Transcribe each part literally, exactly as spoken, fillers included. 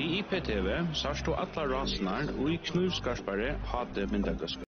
Vi I P T V sørst du alla rasnar og I knivskarpare hate myndagøsker.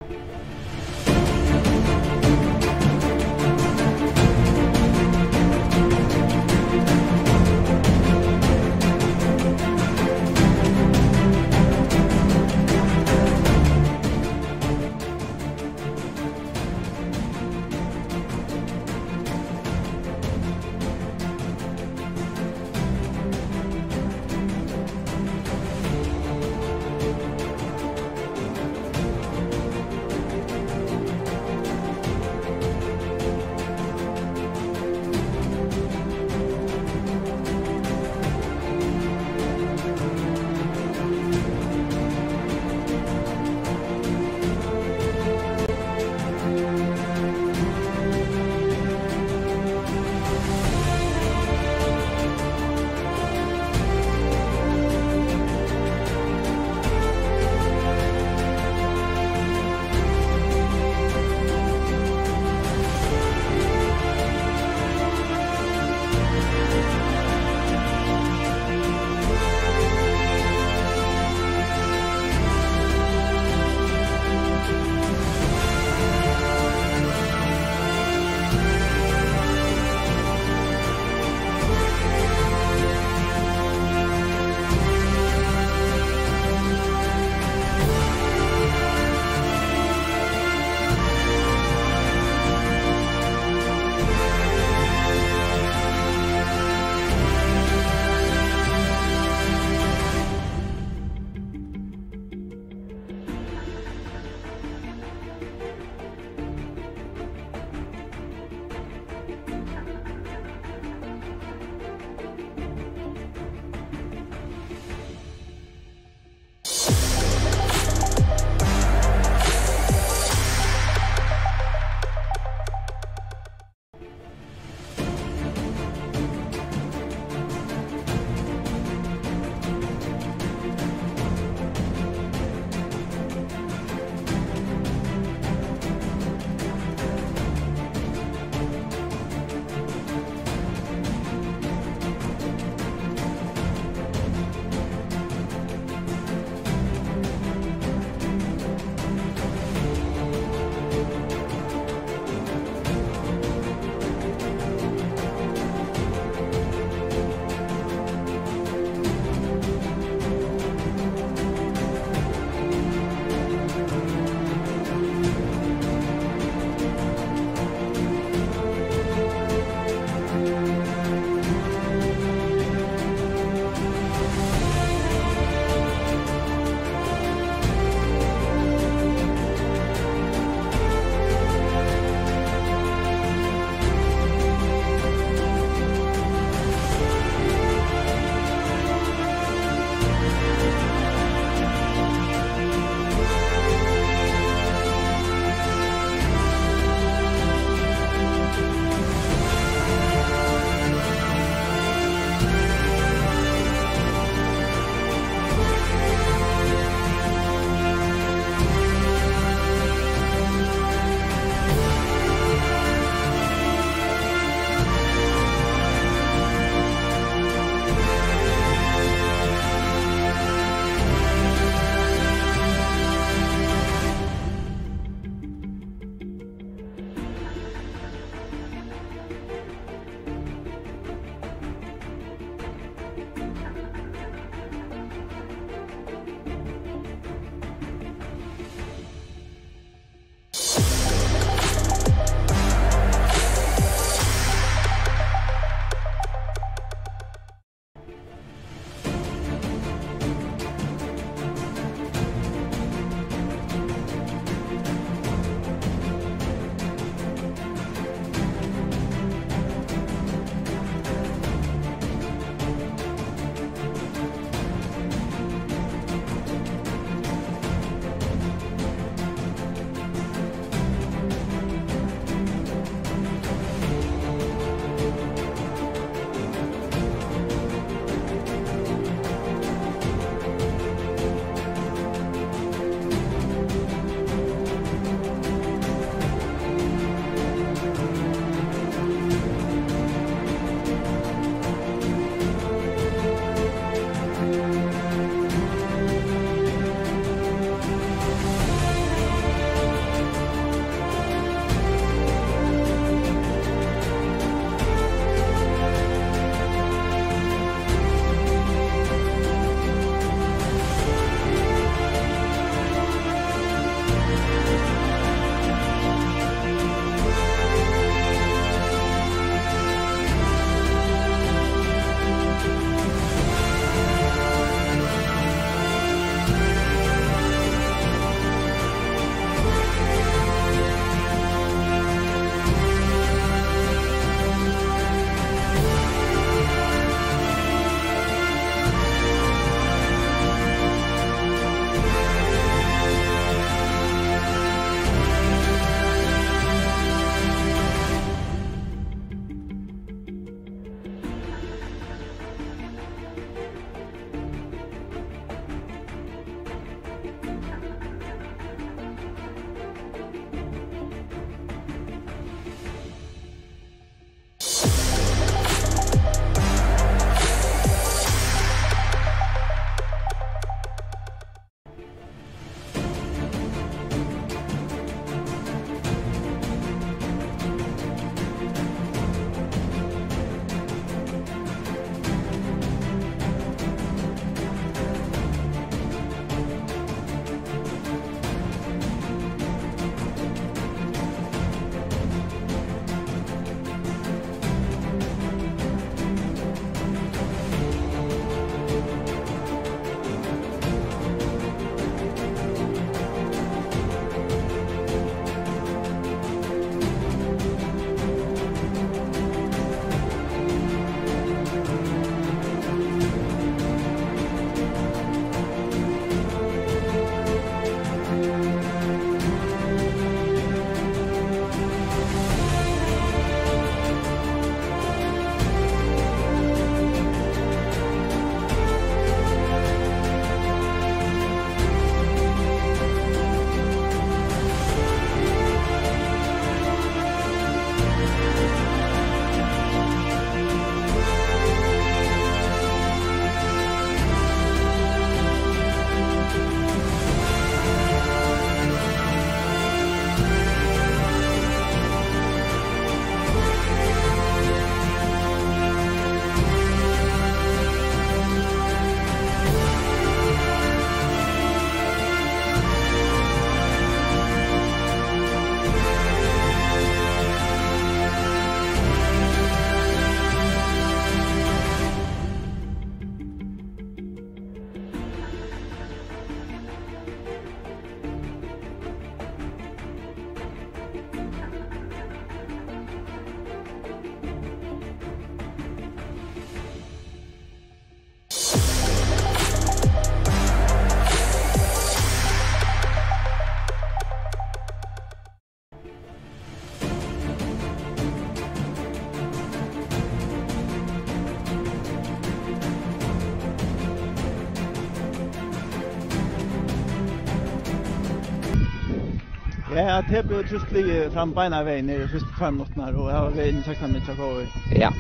Ja, T P just ligger fram beina vägen ner i första fem minuterna och har vi in i sexton minuter kvar. Ja.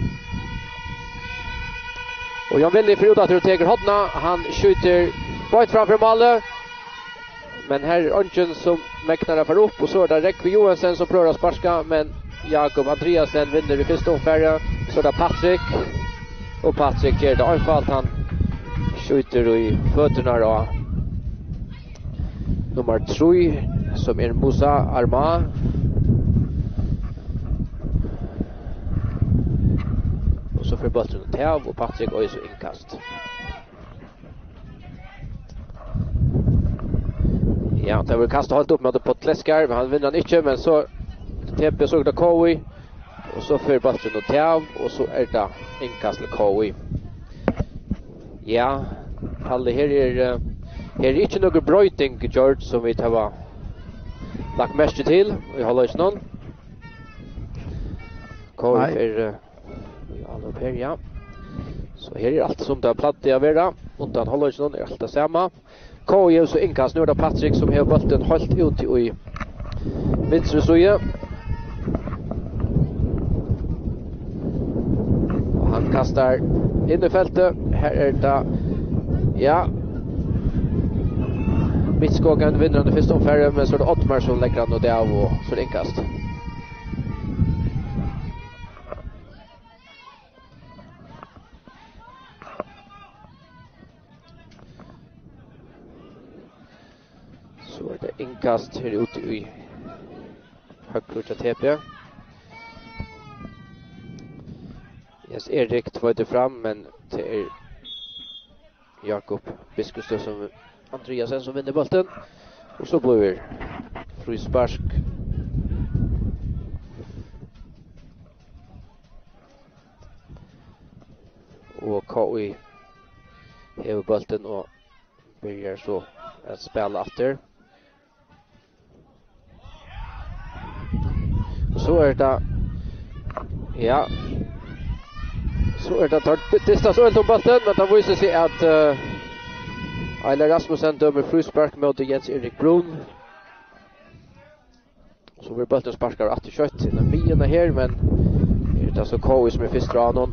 Och Jan Willi för att Teger Hodna, han skjuter bort framför målet. Men här är Örnchen som mäknar för upp och så är det Rekvi Johansen som prövar sparska, men Jakob Andreasen vinner i första omfärden. Så är det Patrik. Och Patrik gör det anfallt, han skjuter i fötterna då. Nummer tre som är Musa Arma. Och så får bollen till av och Patrik och så inkast. Ja, det var kastat hållt upp med på Tleskar, men han vinner inte, men så T P såg det Kowi och så får bollen till av och så är det inkast till Kowi. Ja, Palle här är Her er ikke noe brøyting gjort som vi tar lagt mest til i Halløysnån. K F er alle opp her, ja. Så her er alt som det er platt i å være. Undan Halløysnån er alt det samme. K F er så innkast. Nå er det Patrik som har bollen holdt ut i venstre side. Og han kastar inn i feltet. Her er det, ja, Midtskågen vinner den första omfärden, men så är det Ottmar som lägger han och det av och så är det inkast. Så är det inkast här ute i högklutcha T P. Yes, Erik tvådde fram, men det är Jakob Biskustö som Andreasen som vinner bollen. Och så blir det frispark. Och K I häver bollen och börjar så att spela efter. Och så är det, ja, så är det att distans ölt om bollen, men det visar sig att uh, Eiler Rasmussen dömer frispark mot Jens Erik Brun. Så blir bollen sparkar att kött i den bilen här, men det är alltså K I som är först ranon.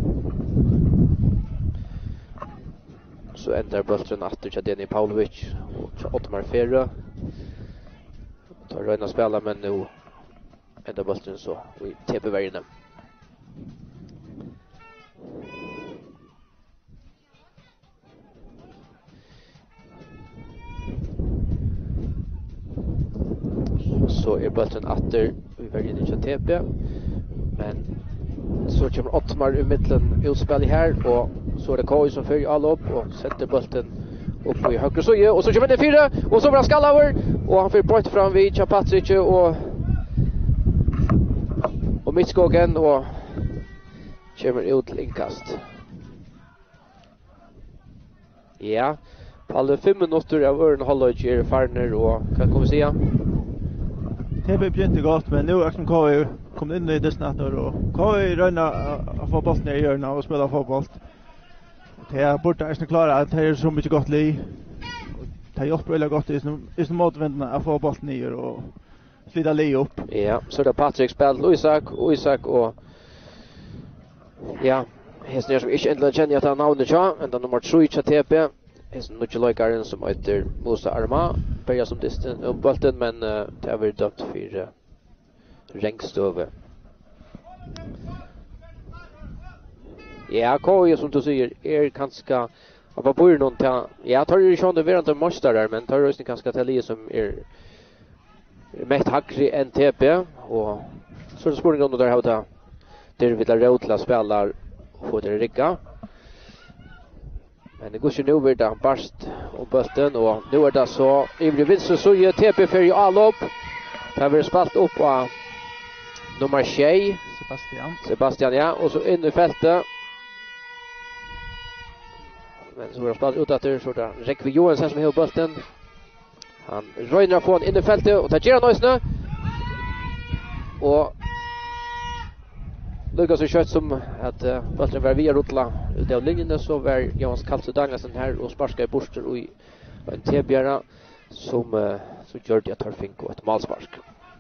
Så ändrar bollen att till Denny Pavlovic och Ottmar Ferre. Tar röna spela, men nu ändrar bollen så i T P-värjorna. Så är bollen åter i världen i T P. Men så kommer Ottmar i mitten utspel här och så är det K I som följer alla upp och sätter bollen upp i högra sida och så kommer det fyra och så blir han skallar och han får bort fram vid Chapatric och och Midtskågen och kommer ut till inkast. Ja, på alla fem minuter av Örn Halløy är farner och kan komma säga. T P begynte godt, men nu är som K I kom in i dessnatter och K I rönnar att få bollen i hörna och spela fotboll. Det är borta är klara att det är så mycket gott li. Det är ju väldigt gott i i som motvändna att få bollen ner och slida li upp. Ja, så det Patrik spelar Isak och Isak och ja, hästen som inte ändå känner att han namnet så, ända nummer tre i T P. Hästen nu lojkaren som heter Musa Arma, börjar som distan och bollen, men uh, det har varit dömt för uh, rengstöve. Ja, K I som du säger är ganska av vad bor någon ta. Ja, tar ju sjön det verande måste där, men tar ju ganska till som är mest hackrig än T P och så det spår någon där har ta. Det vill Rotla spelar och får det rigga. Men det går ju nu över där barst och bollen och nu är det så i vinst så gör T P för ju alla upp. Det har vi spalt upp på nummer tjej Sebastian. Sebastian, ja, och så in i fältet. Men så har spalt ut att det är så där Rekvi Johansen som har bollen. Han röjnar på in i fältet och tar gärna nöjsna. Och Lukas så kött som att uh, bollen var via Rotla ut av linjen så var Jans Karlsson Dagnasen här och sparskar i borster och i en T-bjärna. som uh, så gjør det at Torfink og et malspark.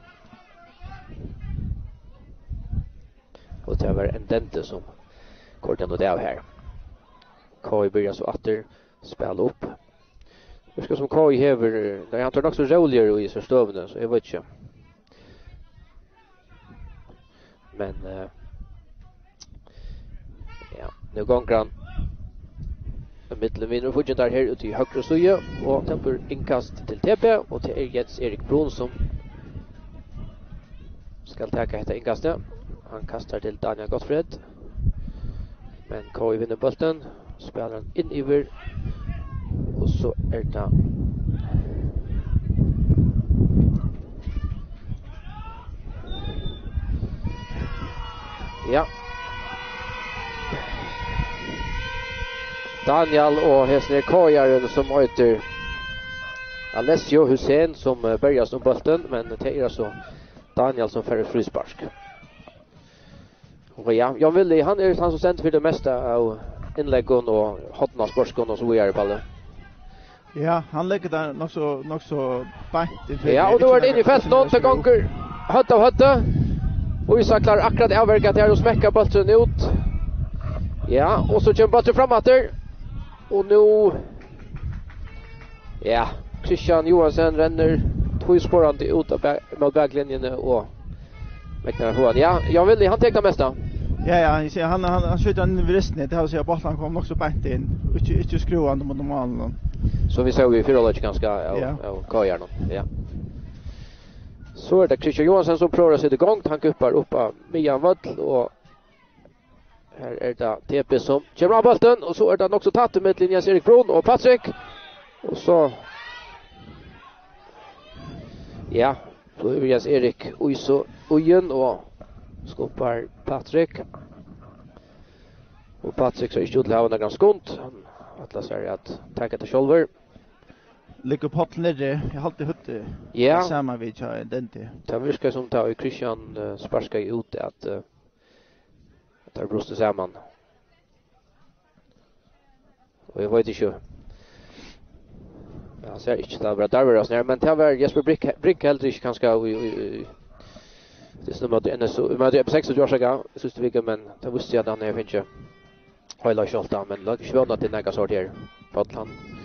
Og det var en dente som korten og det av her. K I börjar så åter spela upp. Det ska som K I hever, när han tar också roligare i så stövne så jag vet inte. Men uh, ja, nu gånger han mittelvinner och fortsätter här ute i högra sida och tempur inkast till T P och till Jens Erik Brun som ska ta detta inkastet. Han kastar till Daniel Gottfred. Men K I vinner bollen. Spelar han in över. Och så är det ja. Daniel och Hesner Kajaren som heter Alessio Hussein som uh, börjar som bollen, men det är alltså Daniel som får frispark. Och ja, jag vill han är han som sänder för det mesta av inläggen och hotna sportskon och så vidare på det. Ja, han lägger där nog så nog så bänt. Ja, och då är det in i fält någon till gånger. Hötta och hötta. Och vi saklar akkurat avverkat här och smäcka bollen ut. Ja, och så kommer bollen framåt där. Och nu ja, Christian Johansson renner två spårande ut av mot backlinjen och mäktar han. Ja, jag vill han täckta mesta. Ja, ja, han ser han han han skjuter den vid resten. Det har så bollen kom också bänt in. Inte inte skruande mot normalen. Så vi såg ju fyra lag ganska ja, ja. ja, Kajarna. Ja. Så är det Christian Johansson som provar sig igång. Han kuppar upp av Mian Völl och här är det T P som kommer av bollen och så är det också tatt med linjen Erik Brun och Patrik. Och så ja, då är Jens Erik Uiso Ujen och skopar Patrik. Och Patrik så är ju till havna ganska skont. Han atlas säger att tacka till shoulder. Ligger på nere. Jag har alltid hört det. Ja. Samma vid jag den till. Det verkar som tar Christian uh, sparska ut att uh, att det brustar samman. Och jag vet inte. Ja, ser inte det bra där var det men det var Jesper Brick Brick helt inte kanske i det är nummer N S O men det är sex år sedan så det men det visste jag att han är finche. Hela skjolta men lag svårt att näga sort här på han.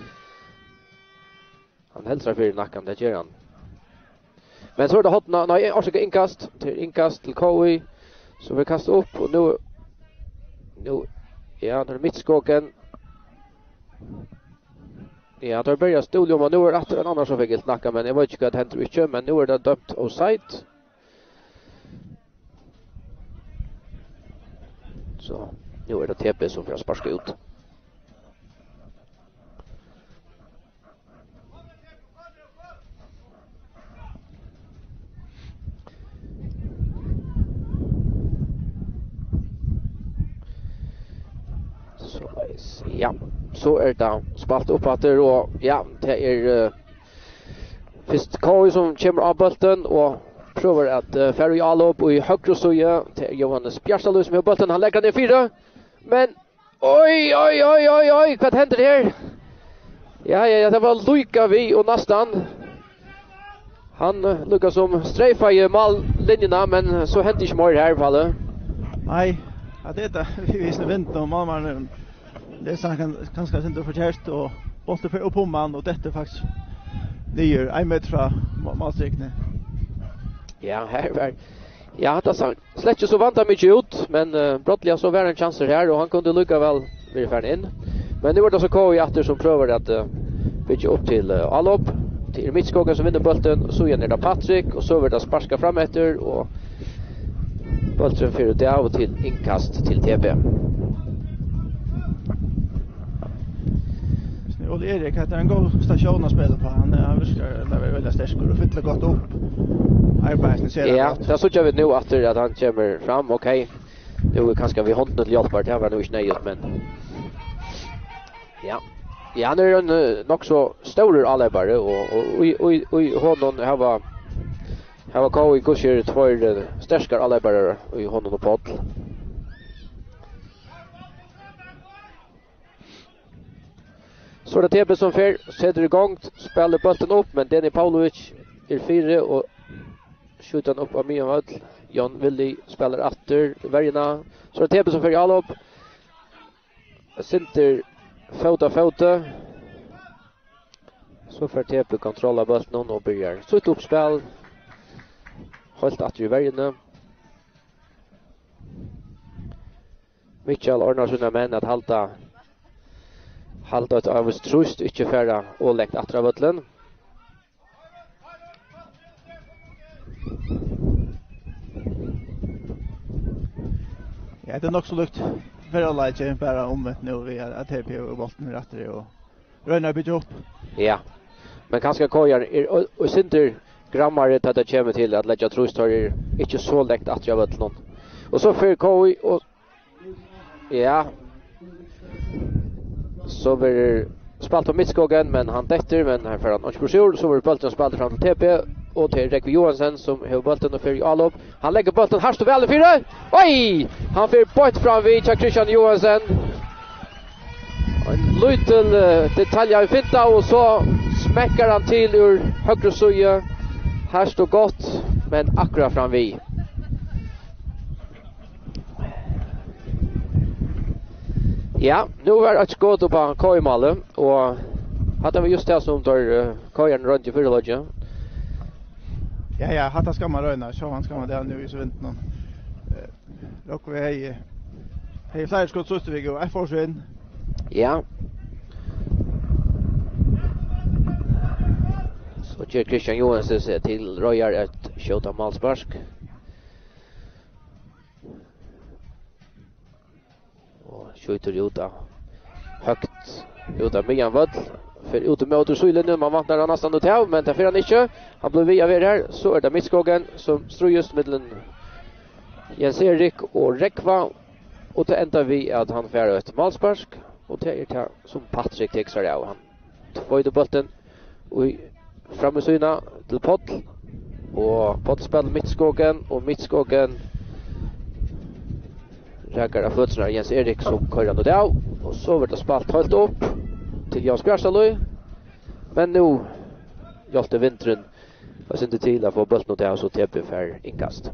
Han hälsar för nacken det gör han. Men så är det hot nej orsaka inkast till inkast till K I så vi kastar upp och nu nu ja när mittskåken. Ja, där börjar Stolium och nu är det en annan som fick ett nacka men jag vet inte vad det händer inte men nu är det dömt offside. Så nu är det T P som får sparska ut. Så ja, så är det spalt upp att det och ja, det är uh, först K I som kommer av bollen och provar att uh, färja all upp och i högra sida till Johannes Bjärstalö som har bollen. Han lägger ner fyra. Men oj oj oj oj oj vad händer här? Ja ja ja det var Luka vi och nästan han uh, lyckas som sträfa i mållinjerna men så hände inte mer här i fallet. Nej, ja det är vi visste vänta om man det är så kan kanske inte förtjänst och bollen för upp om man och detta faktiskt det gör en meter från målsträckningen. Ja, här var ja, det så släcker så vanta mycket ut, men uh, brottliga så var en chans här och han kunde lucka väl vid färd in. Men nu var det så K I åter som provar att uh, bygga upp till uh, allop till mittskåken som vinner bollen så igen är det Patrik och så var det sparska fram efter och bollen för det av till inkast till T P. Och Erik hade en god station att spela på. Han har viskat väldigt stark och fyller gott upp. Arbetet ser ja, det så jag vet nu att att han kommer fram. Okej. Okay. Nu kanske vi hånden till hjälp det var nog inte nöjt men ja. Ja, han är en uh, nog så stor allebare och och och och honom här var här var K I Kusher två starkare allebare i honom och på. Så det T B som fer sätter igång, spelar bollen upp, men Denny Pavlovic är fyra och skjuter den upp av Mianvall. Jan Willi spelar åter värjorna. Så det T B som fer i all upp. Sinter fota fota. Så får T B kontroll av bollen och börjar så ett uppspel. Hållt åter i värjorna. Mitchell ordnar sina män att halta halta ett av trust, inte färra och läggt attra bollen. Ja, det är nog så lukt för alla att jag bara omvänt nu vi är att T P och bollen rätt och rönnar bygga upp. Ja, men kanske kojar är och, och Sinter grammar att det kommer till att lägga trust har är inte så läggt attra bollen. Och så för K I och ja. Så blir spalt på mittskågen, men han dätter, men här får han Orsbursur, så blir bollen spalt fram till T P och till Rekvi Johansen som har bollen och för i all upp. Han lägger bollen här står väl i fyra. Oj! Han får bort fram vid Christian Johansen. En liten uh, detalj i finta och så smäcker han till ur högra sida. Här står gott, men akkurat fram vid. Ja, nu är det skott på K I-målet och hade vi just det som tar uh, K I runt i fyra lodge. Ja, ja, hatta ska man röna, så han ska man där nu i så vintern. Eh, och vi hej hej flera skott så vi går. Jag får så in. Ja. Så kör Christian Johansson till Royar ett skjuta målspark. Och skjuter ut av högt ut av Mianvall. För ut och mot Sulen nu, man vantnar han nästan ut här, men det får han inte. Han blir via vid här, så är det mittskågen som står just mellan Jens Erik och Rekva. Och det ändrar vi att han får ett målspark. Och det är det som Patrik textar av. Han tvåjde bollen och fram i syna till Podd. Och Podd spelar mittskågen och mittskågen räkar av fötterna Jens Erik som kör han och där. Och så blir det spalt helt upp till Jan Spjärsalöj. Men nu hjälpte vintern var inte till att få bollen och där så T P för inkast.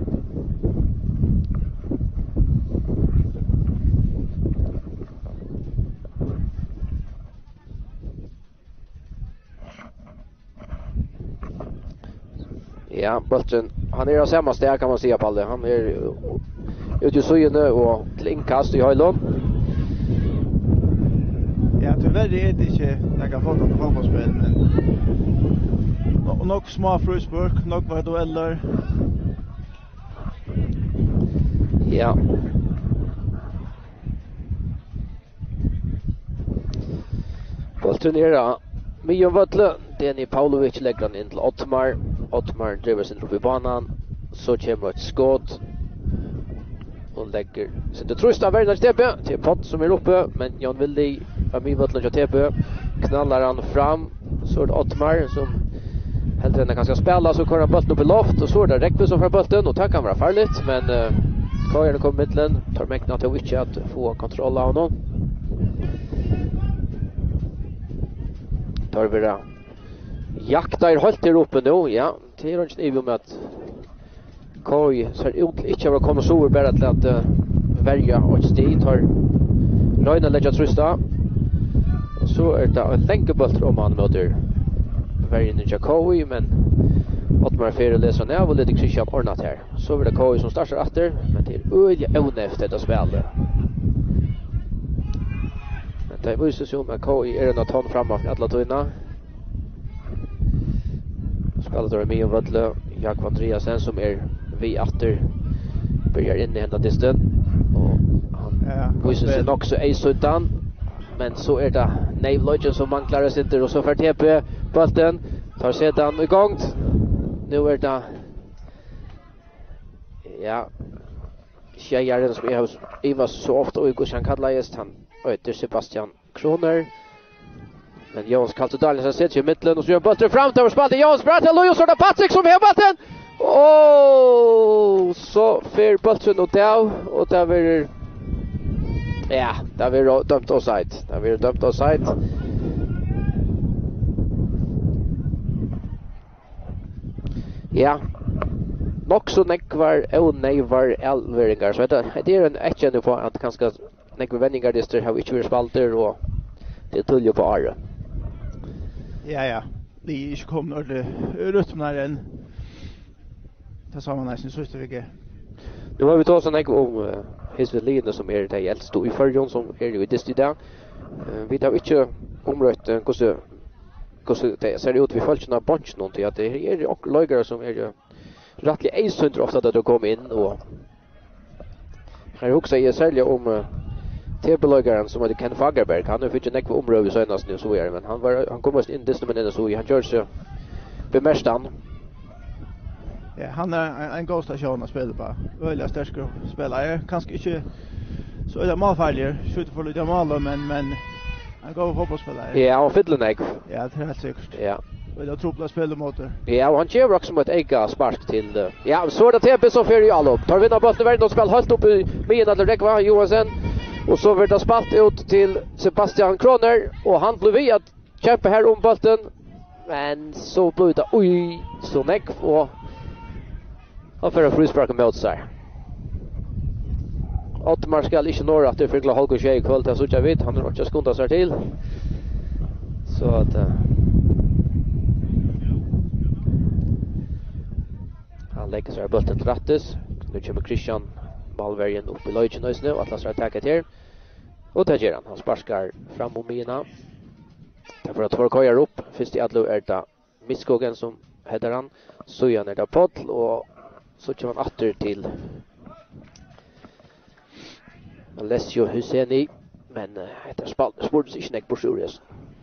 Ja, bollen han är av samma steg kan man säga Palle. Han är ute i syne och till inkast i höjlån. Ja, tyvärr är det inte några fått av fotbollsspel, men och nog små frusburg, nog var dueller. Ja. Bollen är då Mianvall, Denny Pavlovic lägger den in till Ottmar. Ottmar driver sin upp i banan. Så kommer ett skott. Och lägger sin trust av världens T P till Pott som är uppe. Men Jan Willi av Mianvall och T P knallar han fram. Så är det Ottmar som helt enkelt kan ska spela. Så kommer han bollen upp i loft. Och så är det Rekvi som får bollen. Och det kan vara farligt. Men uh, Kajan kommer mittlen. Tar mäkna till Witch att få kontroll av honom. Tar vi det. Jaktar hållt i uppe nu. Ja, det är inte ivig med att Koj ser ut inte att komma så bara till att uh, välja och steg tar Röjna lägga trusta. Och så är det en länkeboll om han möter värjen i Koj, men Ottmar Ferre läser ner och leder Christian ordnat här. Så är det Koj som startar efter, men det är öliga ävne efter detta spel. Men det är visar sig om att Koj är en att ta framåt för alla tøyna. Spelet är Mianvall, Jakob Andreasen som är vi åter börjar in i hända disten. Och han visar sig också ej sådant. Men så är det Neivlodgen som man klarar sig inte. Och så för T P bollen tar sedan igång. Nu är det ja tjejaren som är i var så ofta och Gushan Kadlajest. Han öter Sebastian Kroner. Men Jans Kaltedaljen sätter i mitten och så gör bollen fram till spalten. Jans Bratta Lojo så är det Patrik som har bollen. Oh, så för bollen och där och där blir ja, där blir dömt offside. Där blir dömt offside. Ja. Nok så nekvar och nejvar elveringar. Så det, det är en äckande på att kanske nekvar vändningar dister har inte varit spalter och det är tulljo på Are. Ja, ja. Det är inte kommit några rytmar än. Det sa man nästan så är det. Nu har vi tagit sån här om uh, Hisvedline som är det äldsta i förrjon som är ju dist idag. Uh, vi har inte omrött uh, hur hur det ser ut vi följande bunch någonting att det är och lögare som är ju rättligt ejsundra ofta att de kommer in och här också är sälja om uh, T-belögaren som heter Ken Fagerberg. Han har fått nekva omröv senast nu så är det, men han var han kommer in dist men så han gör sig bemästan. Ja, han är en, en god station att spela på. Väldigt stark spelare. Kanske inte så är det målfärdig. Skjuter för lite mål men men han går fotbollsspelare. Ja, och Fiddleneck. Ja, det är helt säkert. Ja. Väldigt trubbla spelmotor. Ja, och han ger också mot ega spark till. Uh, ja, så är det T P som för i all upp. Tar vinna bollen värden och spelar helt upp i mitten eller Rekva Johansson. Och så vart det spalt ut till Sebastian Kroner och han blev vi att kämpa här om bollen. Men så blev det oj så neck och han får en frispark mot sig. Ottmar ska inte några att det för Holger Tjej kväll till så jag vet han har också skundat sig till. Så att uh, han lägger sig bollen till rättes. Nu kommer Christian Malvergen upp i Leutjenös nu att läsa attacket här. Och där ger han. Han sparskar fram om mina. Därför att två kojar upp. Först i Adlo är det Misskogen som heter han. Så är det Pottl och så kommer han åter till Alessio Husseini. Men uh, det är spalt. Sports i snäck på Sjurius.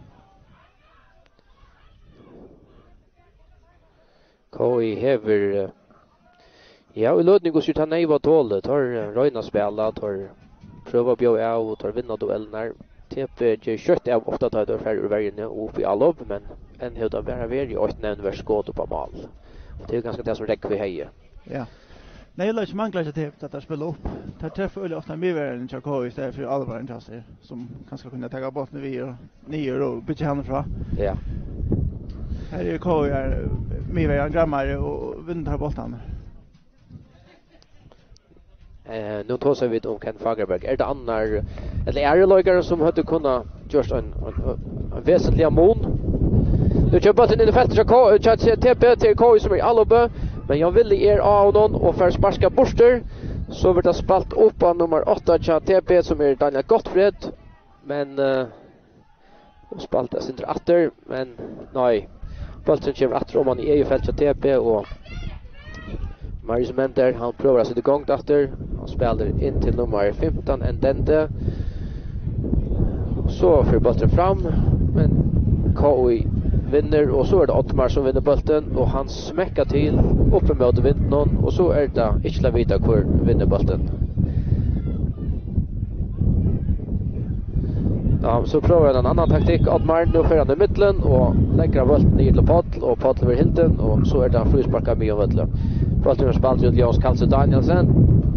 K I hever uh, ja, och låt ni gå ut han nej vad tål tar Röjna spela tar pröva bjå av och tar vinna duellerna. T P ger kött av ofta tar det färre värden upp i all men en hud av vara värd i åt nämn skott på mål. Det är ganska det som räcker vi hejer. Ja. Nej, det är inte manglar till att det spela upp. Det träffar väl ofta mer än Charko istället för allvarligt chanser som kanske kunna ta bort när vi och nio och byta hand fra. Ja. Här är K är mer än grammar och vinner bollen. Eh nu tar vi om Ken Fagerberg. Är det annar eller är det lögare som hade kunnat just en, en, en väsentlig mån? Nu kör bollen in i fältet så T P till K som är allobö, men jag vill er av någon och för sparska borster så vart det spalt upp på nummer åtta till T P som är Daniel Gottfred, men uh, spaltas inte åter, men nej. Bollen kommer åter om man i E fältet T P och Marius Menter, han prövar att sätta igång efter. Han spelar in till nummer femton, Endente. Så för bollen fram, men K I vinner och så är det Ottmar som vinner bollen och han smäckar till uppe mot vinden och så är det Isla Vita kvar vinner bollen. Ja, så prövar han en annan taktik. Ottmar nu för han i mitten och lägger bollen ner till Pottl och Pottl över hinten och så är det frisparkar med och Vötle. Bollen spalt ut Jans Karlsson Danielsen.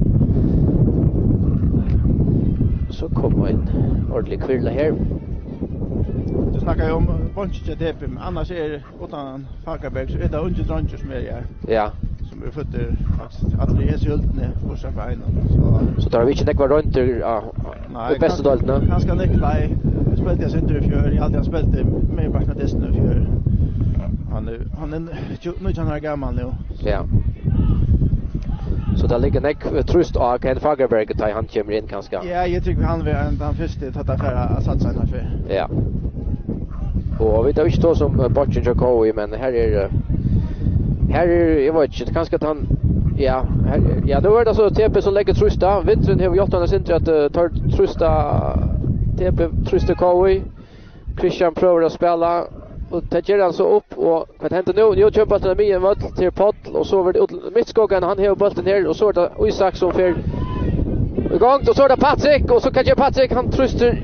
Så kommer en ordentlig kvilla här. Du snackar ju om bunch till T P, men annars är det utan Fagerberg så är det inte Drancher som är här. Ja. Som är fötter faktiskt. Att det är så ultne första för en. Så så tar vi inte nekva runt ja. Det bästa dåligt nu. Han ska nekva spelade jag inte i fjör. Jag alltid har spelat med Barca Dessen i fjör. Han är han är nu han är gammal nu. Ja. Så där ligger nek trust och Ken Fagerberg att han kommer in kanske. Ja, jag tycker han vill han först att ta för att satsa den för. Ja. Och vi tar inte så som Botchen Jacobi, men här är här är jag vet inte kanske att han ja, här, ja då är det så T P som lägger trusta. Vintern har gjort annars inte att ta trusta T P trusta K I. Christian prövar att spela och tar han så upp och vad händer nu? Nu kör bollen med en mot till Pottl och så var det Mittskogen han har bollen här och så är det Isak som för igång och så är det Patrik och så kan ju Patrik han trustar.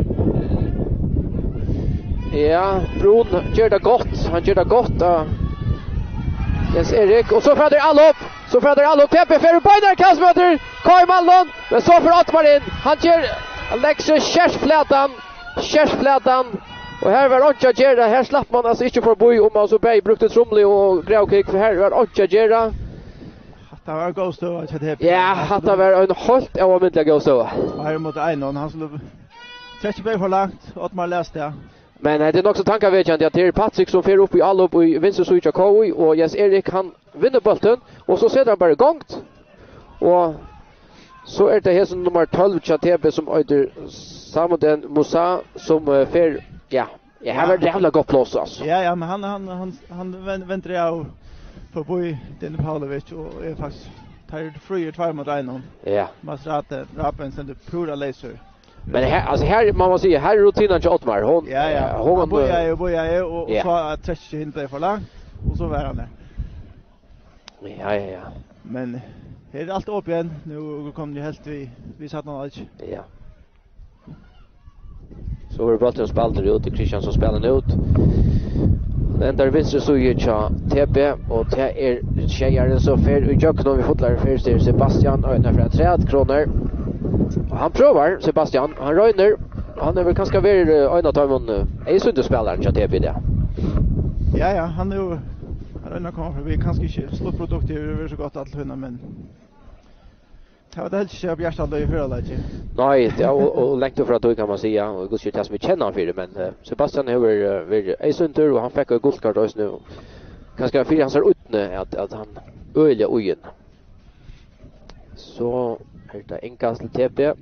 Ja, Brun gör det gott. Han gör det gott. Uh. Jens Erik och så föder alla upp. Så föder alla upp. T P för Bajnar kastmöter Kai Mallon. Men så för Ottmar in. Han ger Alexis Kersflätan. Kersflätan Och här var Oncha Gera, här slapp man alltså inte för boy om man så Berg brukte tromlig och grävkick för här var Oncha Gera. Det var god stå att det. Ja, det var en helt avmyndlig god stå. Här mot Einon, han skulle tretton Berg för långt, att man läste det. Men det är också tankeväckande att det är Patrick som fer upp i all upp i vänster sida Koi och Jens Erik han vinner bollen och så sätter han bara gångt. Och så är det här som nummer tolv T B som öder Samuel Musa som uh, fer ja, jag har väl jävla gott plats alltså. Ja, ja, men han han han han väntar jag på boy den Pavlovic och är faktiskt tar fri två mot en. Ja. Masrate Rappen sen pura laser. Men här alltså här man måste säga här är rutinen till Ottmar. Hon ja ja, hon bojar och bojar och så att tretton inte för långt och så var han där. Ja ja ja. Men här är allt upp igen. Nu kommer det helt vi vi satt någon alls. Ja. Så är bollen spelad ut till Christian som spelar nu ut. Den där vänster så ju cha T B och det är tjejaren så fer och jag kan vi fotlar för sig Sebastian och när för tre kronor. Och han provar Sebastian, han röjner. Han är väl ganska väl en av dem är så inte spelaren cha T B där. Ja ja, han är ju han röjnar kommer förbi kanske inte slutprodukter är så gott att hunna men det var det helt inte Bjärstan då i förra läget. Nej, det och, och längt för att då kan man säga och Gustav Tess vi känner han för det men uh, Sebastian har varit uh, är center och han fick ett guldkort just nu. Kanske för han ser ut nu att att han öliga ojen. Så är det enkast till T B.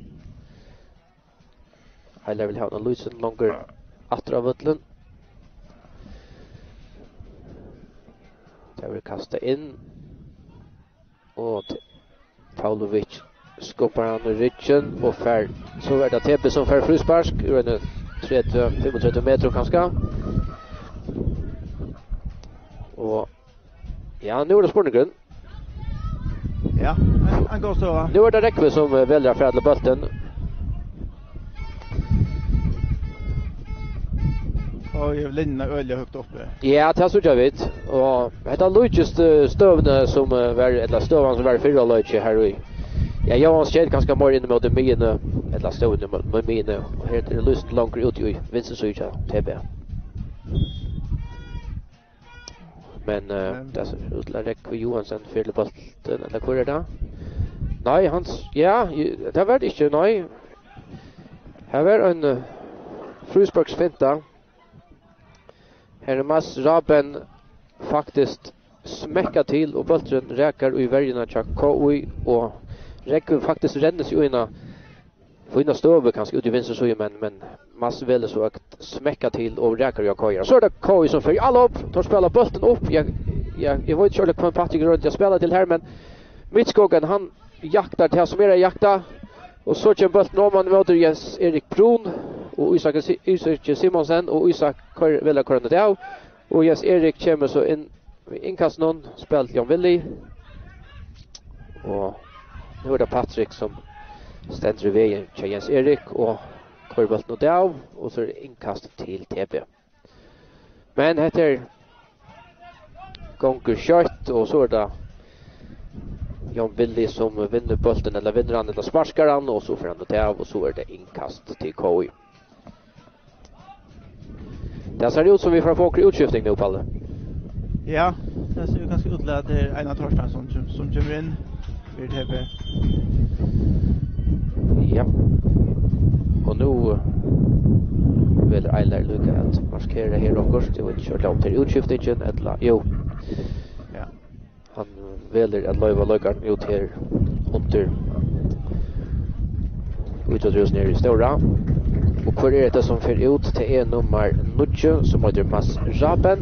Jag vill ha en Luisen longer attra vattlen. Det vill kasta in och Pavlovic skopar han i ryggen och fär så är det T B som fär frispark ur en trettio femtio meter kanske. Och ja, nu är det spårningen. Ja, han går så. Nu är det Räckve som väljer att färdla bollen. Och ju linjerna öliga högt uppe. Ja, det så jag vet. Och det är Lucas stövna som var eller stövan som var fyra Lucas här i. Ja, jag har sett ganska mer in mot det mine eller stövna med mine och här är det lust långt ut i vänster sida T B. Men uh, det ser ut att Räckve Johansson fyller bollen eller kvar är det? Nej, hans ja, det var det inte nej. Här var en uh, frisparksfinta. Här är Mas Raben faktiskt smäcka till och bollen räkar i värjorna till K O I och räcker faktiskt rändes ju inna för inna stöver kanske ut i vänster så men men Mas väl så att smäcka till och räkar jag K O I. Så är det K O I som för alla upp, tar spela bollen upp. Jag jag jag vet inte om Patrik runt jag spelar till här men Mitskogen han jaktar till som är jakta och så kör bollen om man möter Jens Erik Brun och Isak Isak Simonsen och Isak kör väl kör det av och Jens Erik kommer så in inkast någon spelat Jan Willi och nu är det Patrik som ständer i vägen till Jens Erik och kör bollen det av och så är det inkast till T B. Men heter gånger kört och så är det Jan Willi som vinner bollen eller vinner han eller sparskar han och så får han det av och så är det inkast till K O I. Det ser ut som vi får få utskiftning nu, Palle. Ja, det ser ju ganska ut att det är Einar Torstensson som, som kommer in för T B. Ja. Och nu vill Einar lycka att markera här och först. Det vill köra om till utskiftningen eller jo. Ja. Han väljer att löva lökar ut här under utåtrus ner i stora. Och kvar är det som för ut till en nummer nio som heter Mas Raben.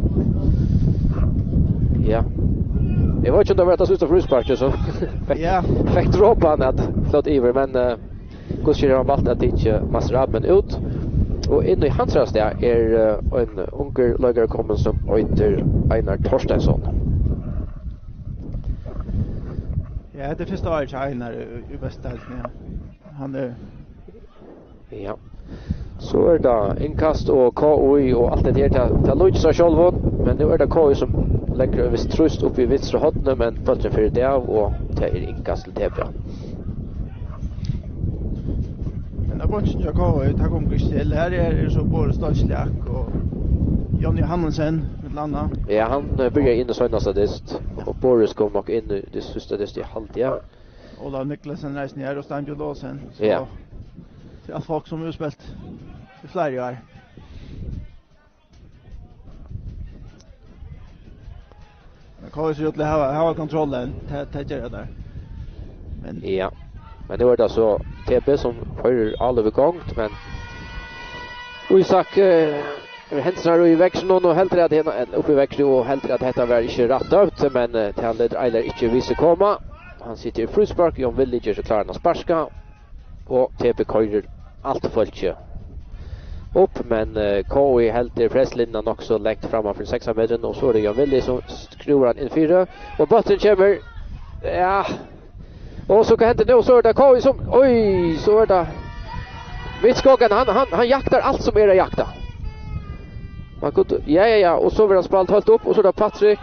Ja. Jag vet inte om det var det sista frisparket så ja. Fick droppan att flott iver men uh, Gustav han valt att inte Mas Raben ut. Och in i hans rast där är uh, en unker lägare kommer som heter Einar Torstensson. Ja, det första året Einar i bästa helgen. Han är ja. Så är det inkast och K O I och allt det där till Lucas själv men nu är det K O I som lägger visst trust upp i vänstra hörnet men bollen för det av och det är inkast till T B. en Ja, bunchen jag går ut, här kommer till. Här är så både Stolzljak och Jonny Hansen med landa. Ja, han uh, börjar in i söndagsta dist och Boris kom nog in i det sista dist i halvtid. Olav Niklasen reisen ner och Stanbjö Låsen. Ja. Det är folk som har spelat i flera år. Men kan ju så att ha ha kontrollen till det där. Men ja. Men det var det så T B som höjer all över gång men Isak eh Hensar i växeln och helt rätt henne uppe i växeln och helt rätt detta var inte rätt ut men uh, Taller Eiler inte visste komma. Han sitter i frispark, Jon Villager så klarar han att sparska och T B körer allt fullt upp men uh, K I helt i presslinjen också läggt framför sex meter och så är det Jon Villager som skruvar han in fyra och botten kommer ja och så kan hända nu så är det K I som oj så är det Mittskogen han han han jaktar allt som är att jakta. Man kunde ja ja ja och så vill han spalt helt upp och så där Patrick.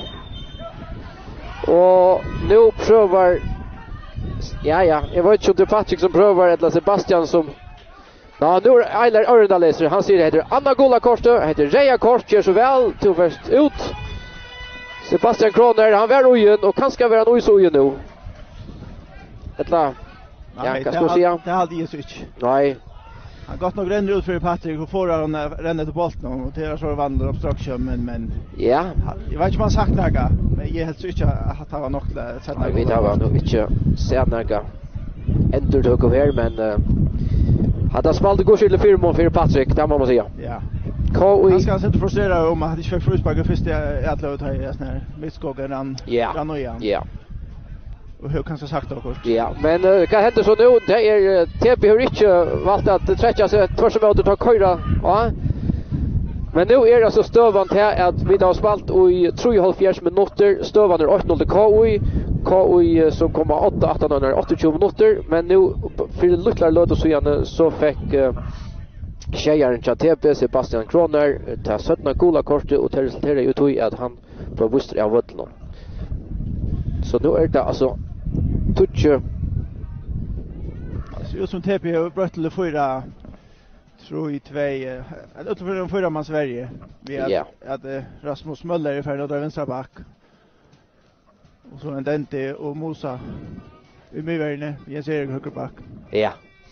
Och nu prövar ja ja, jag vet inte om det är Patrick som prövar eller Sebastian som ja, nu är Eiler Örendaleser, han säger det heter Anna Gulla Korste, heter Reja Kort, gör så väl, tog först ut. Sebastian Kroner, han var ojen och kanske vara han ojen nu. Ettla, ja, kan jag säga? Det hade ju switch. Nej. Han gått nog ränner ut för Patrick och får han ränner till bollen och till så vandrar obstruction men men ja, jag vet inte vad han sagt några men jag helt switch att han var nog att sätta. Jag vet han nog inte se några ändå tog över men uh, hade smalt gå till fyra mål för Patrick, det måste man säga. Ja. K I Han ska inte frustrera om att det fick frispark först i att låta här sån här Mittskogen ran ran och igen. Ja. Och hur kan jag sagt också? Ja, men uh, kan hända så nu det är uh, T B har inte valt att träcka sig tvärs emot att ta köra. Ja. Men nu är det alltså stövan till att vi har spalt i tre och en halv minuter. Stövan är åtta noll till K I. K I som kommer åtta arton åttio minuter. Men nu för det luttlar löd och så igen så fick uh, tjejaren till T B Sebastian Kroner ta sjutton gula kort och det resulterar ju i att han blev bustad av vödlen. Så nu är det alltså Tutje. Det ser ut som T P har brött till fyra tror i två att utanför den förra man Sverige. Vi att yeah. att uh, Rasmus Möller är färdig att dra vänstra back. Och så en Dente och Mosa i midvärne. Jag ser höger back. Ja.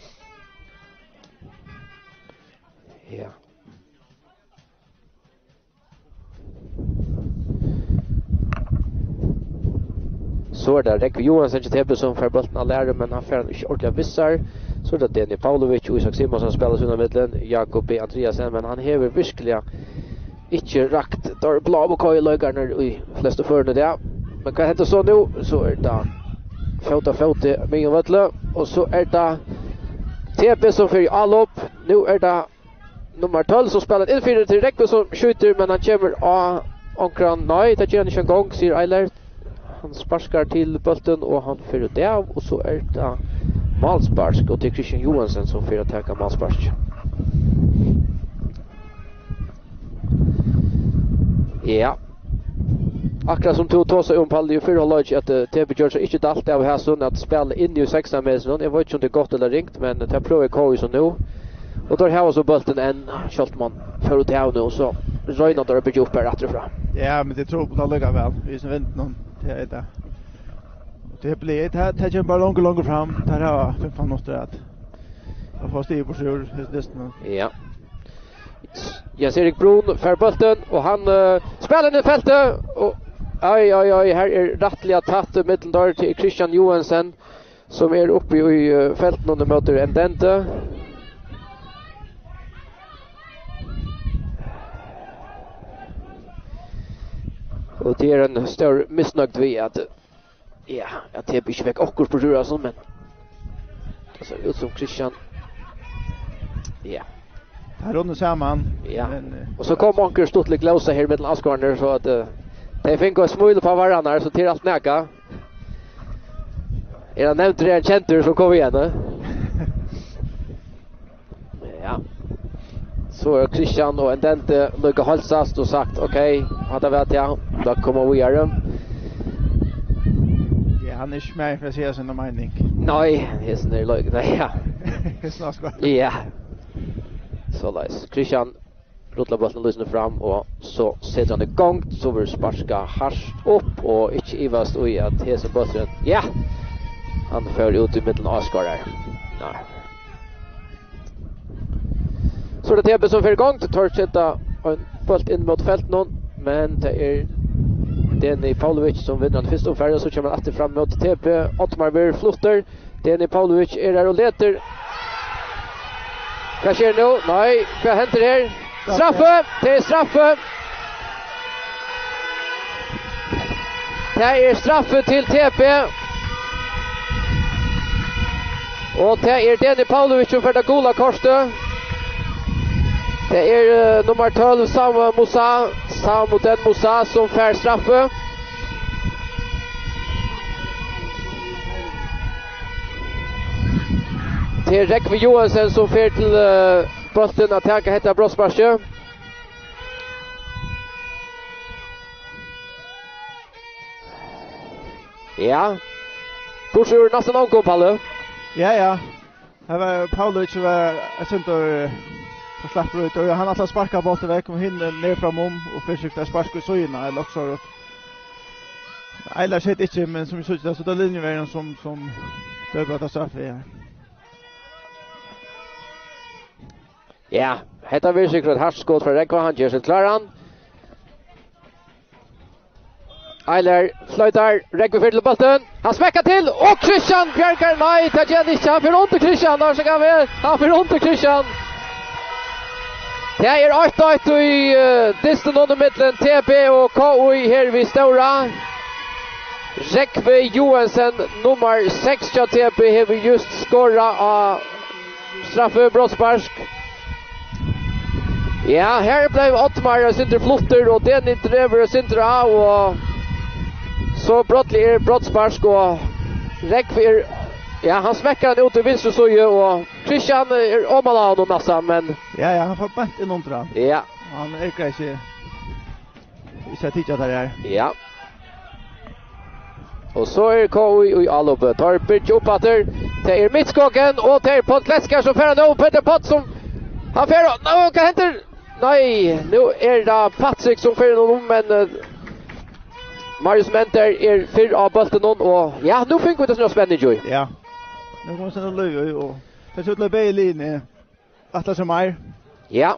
Ja. Så är det Rekvi Johansson till T B som för bollen av lärare men han får inte ordentligt vissar. Så är det Denny Pavlovic och Isak Simonsson spelar sina mittlen. Jakob B. Andreasen men han hever verkligen inte rakt där blå och Kaj Lögarner i flesta förna det. Men kan hända så nu så är det fota fota med en vödle och så är det T B som för all upp. Nu är det nummer tolv som spelar in fyra till Rekvi som skjuter men han kommer av Ankran. Nej, det gör inte en gång, säger Eiler. Han sparskar till bulten och han får ut det av och så är det malsparsk och till Christian Johansson som får attacka malsparsk. Ja. Akkurat som tog ta sig om Paldi och fyra lag att uh, T B gör sig inte dalt av här så att spela in i sexton meter. Jag vet inte om det är gott eller ringt men det prövar K I så nu. Och då har så bulten en Schultman för ut det av nu och så Röjna där uppe upp här attrifrån. Ja, men det tror på att lägga väl. Vi som väntar någon till det. Det blir det här tar bara långt långt fram. Där har femton minuter att jag får styr på sjur desten. Ja. Jens-Erik Brun för bulten och han uh, spelar i fältet och aj aj aj här är rättliga tatt mitten där till Christian Johansson som är uppe i uh, fältet under möter en Dente. Och det är en större missnöjd vid att ja, att det inte fick akkur på Rurason men det ser ut som Christian. Ja. Här runt samman. Ja. Men, och så kom Anker Stotlik låsa här mellan Askarner så att uh, de fick gå smul på varandra så till allt näka. Är det nämnt det en center som kom igen? Eh? Ja. Så är Christian och en Dente lycka halsast och sagt okej, okay, hade vet jag, då kommer vi göra. Ja, han är inte med för att säga sin mening. Nej, det är sån där lög. Nej, ja. Snart ska. Ja. Så läs. Christian rullar bollen lyssnar fram och så sätter han igång så vill sparska harst upp och inte ivast och att hesa bollen. Ja. Han för ut i mitten av skarar. Nej. Så det T B som för igång tar sätta en boll in mot fält någon men det är Denny Pavlovic som vinner den första omfärden så kommer han åter fram mot T P. Ottmar blir flutter. Denny Pavlovic är där och letar. Vad sker nu? Nej, vad händer här? Straffe! Det är straffe! Det är straffe till T P. Och det är Denny Pavlovic som för det gola korset. Det är uh, nummer tolv Sam Musa, Samuden Musa som får straffe. Det är Rekvi Johansen som får till uh, bollen att tänka heta Brosbarsjö. Ja. Bursur nästan omkom Palle. Ja, ja. Här var Pavlovic var ett center på släpper ut och han har sparkat bollen väck och hinner ner fram om och försöker sparka i söjorna eller också. Eller shit inte men som vi såg så det linjevägen som som döper att straff är. Ja, hetta vill säkert ett harskott för Rekva han gör sig klaran. Eiler flyttar Rekva för till bollen. Han smäcker till och Christian Björkar nej det gör inte han för runt Christian där så kan vi han för runt Christian. Det är åtta ett i uh, distan under mitten T P och K O I här vid Stora. Rekve Johansen nummer sex till T P har vi just skorra av straffe brottsparsk. Ja, här blev Ottmar Sinter flutter och Denny driver Sinter av och så brottlig är brottsparsk och Rekve ja, han smäcker den ut i vinst så ju och Christian är omala honom nästan men ja, ja, han får bänt in under. Ja. Han är kanske vi ska titta där här. Ja. Och så är K O I och Allobe tar pitch upp att det är mittskåken och det är Pontläskar som färrar nu Peter Pott som han färrar, nu kan händer nej, nu är det Patrick som färrar någon men uh, Marius Menter är fyr av bollen och ja, nu fick vi det snart spännande. Ja. Nu kommer sen Löv och det ser ut att bli linje. Atlas som är. Ja.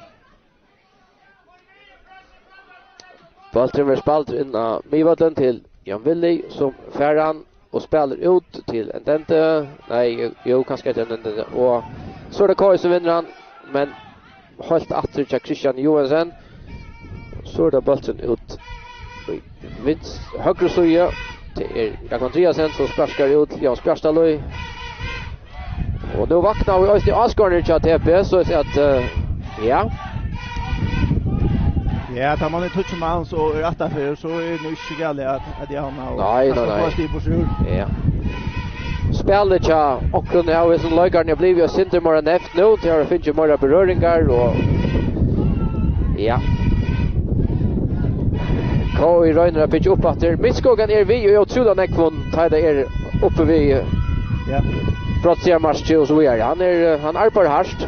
Bollen var spalt in av Mivalden till Jan Willi som färran och spelar ut till Entente. Nej, jo, kanske inte Entente. Och så är det K I som vinner han. Men hållt atter till Christian Johansen. Så är det bollen ut. Vinst högre söja. Det är Jakob Andreasen som sparskar ut Jan Spjarstalöj. Och nu vaknar vi oss till Asgarner till T P så att uh, ja. Ja, tar man en touch man så är åtta för så är det nu inte galet att att jag har och nej, nej, nej. Ja. Spelet ja och nu har vi som Löjgarn jag blev ju Sinter more än F nu till har finns ju mer beröringar och ja. K I Röjner pitch upp att det misskogan är vi och otroligt nekvon tar det är uppe vi ja. Brottsjärmarsch och så är han är han arbetar harst.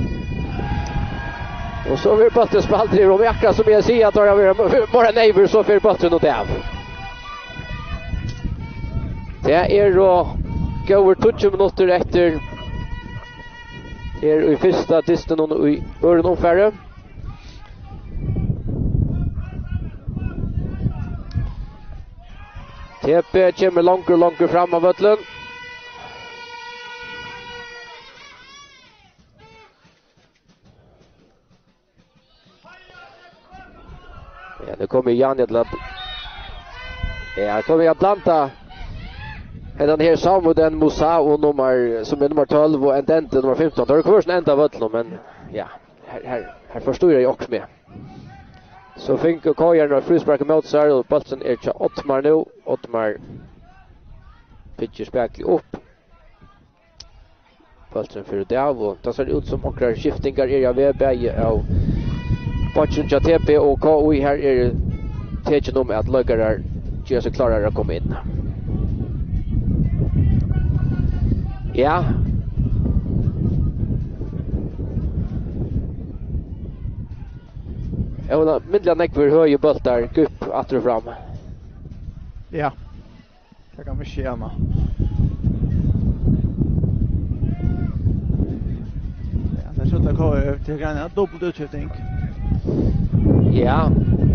Och så vill Bötter spalt i rum akkurat som jag säger att jag vill bara neighbor så för Bötter något av. Det är då över tjugo minuter efter det är i första distan och i öron och färre. T P kommer långt och långt fram av Böttlen. Ja, nu kommer Jan att ja, kommer jag planta den här Samuden Musa och nummer som är nummer tolv och Entente nummer femton. Då är det först en enda Böttlen men ja, här, här, här förstår jag också med. Så Fink och Kajar och frispark mot sig och bollen är till Ottmar nu. Ottmar pitcher späckligt upp. Bollen för det av och det ser ut som okrar skiftingar är jag vid bäge av Botchen till T P och K O I här är tecken om att Löjgarar gör sig klarare att komma in. Ja. Jag vill myndla nekver höje bultar gupp att och fram. Ja. Det kan vi tjäna. Ja, det är så att K V till grann dubbelt utskjutning. Ja.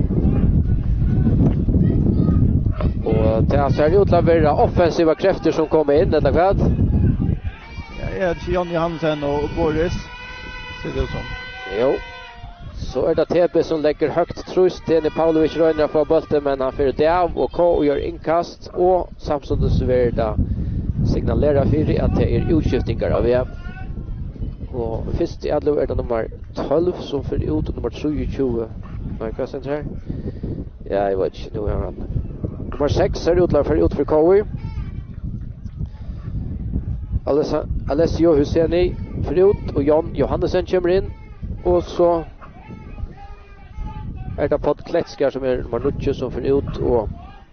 Och det ser ut att vara offensiva krafter som kommer in eller vad? Ja, det är Johnny Hansen och Boris. Ser det ut som. Jo. Så är det T P som lägger högt trust. Denny Pavlovic röjnar för bulten men han får det av och K gör inkast och samtidigt så är det signalera för att det är utskiftningar av V. Och först i alla är det nummer tolv som för ut och nummer tjugo. Nej, vad sen här? Ja, jag vet inte nu är han. Nummer sex är utlag för ut för K. Alessio Husseini för ut och Jan Johannesson kommer in och så är det Pod Kletskar som är nummer nio som för ut och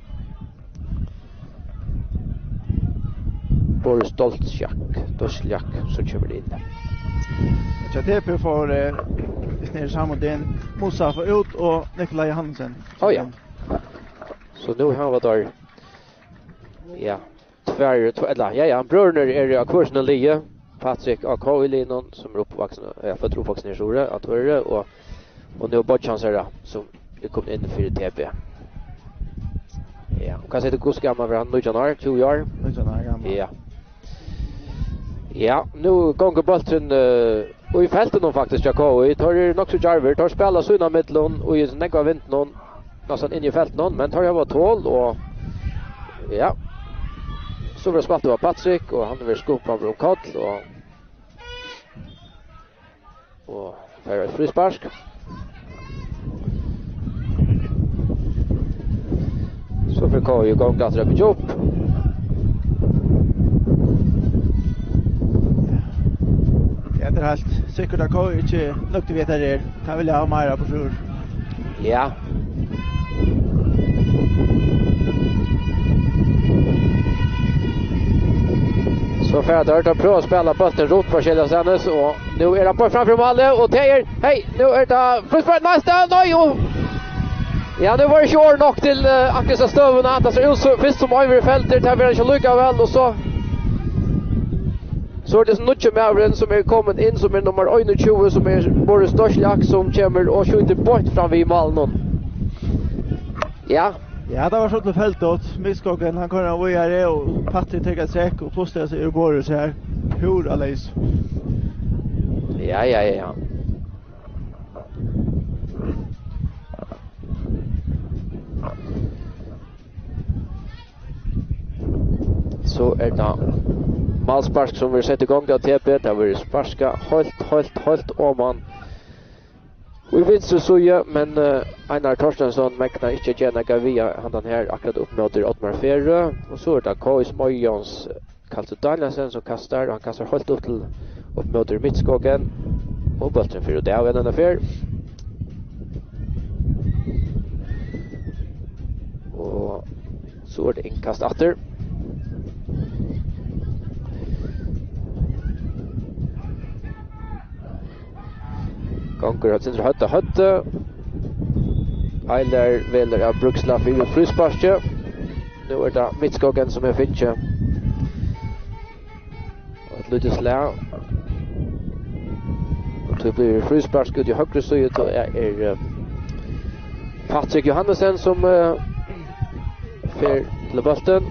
Boris Doltsjak, Doltsjak som kommer in. Så T P får eh, snir samman den Musa för ut och Nikolaj Hansen. Oh ja. Så nu har vi där. Ja. Tvär två eller ja ja, Brunner är ju kursen lige. Patrick A K Linon som är uppvuxen jag får tro faktiskt är Jure att vara och och nu Botchanser då som det kom in för T P. Ja, och kan säga det Gus gammal var han nu januari tjugo år. Nu januari gammal. Ja. Ja, nu gånger bollen uh, och i fältet någon faktiskt Jakob. Vi tar nog så Jarver tar spela såna mittlon och i näga vint någon nästan in i fältet någon men tar jag var tolv och ja. Så var spalt var Patrick och han vill skopa från Kall och och för frispark. Så för K ju gång att dra upp. Ja, det är helt sikkert att K inte lukte vet det kan vilja ha mer på sjur. Ja. Så Färdar tar pröva att spela bollen rot på Kjellasännes och nu är det på framför Malle och Tejer. Hej, nu är det frispark nästa. Nej, och ja, nu var det kör nog till uh, Akesa Stövna att det ser ut så först som över fältet här vill inte lycka väl och så så är det så mycket med över som är kommit in som är nummer tjugo som är Boris Doltsjak som kommer och skjuter bort fram vid mål. Ja. Ja, det var så till fältet. Misskogen han kunde vara det och Patrick tar ett säck och postar sig ur Boris här. Hur alldeles. Ja, ja, ja. Så är det Malspark som vi sätter igång det T P. Det var sparska helt, helt, helt om man. Vi vinner så så men uh, Einar Torstensson mäknar inte gärna via han den här akkurat upp mot Ottmar Ferre och så är det K S Mojons Karl Danielsen som kastar och han kastar helt upp till upp mot Mittskogen och bollen för det av en affär. Och så är det inkast åter. Konkur har centra hötta hötta. Eiler veler av Bruksla för frisparke. Nu är det Mittskogen som är finche. Och ett litet slä. Och det blir frisparke ut i högre stöd och är, är uh, Patrick Johannesson som uh, för till bollen.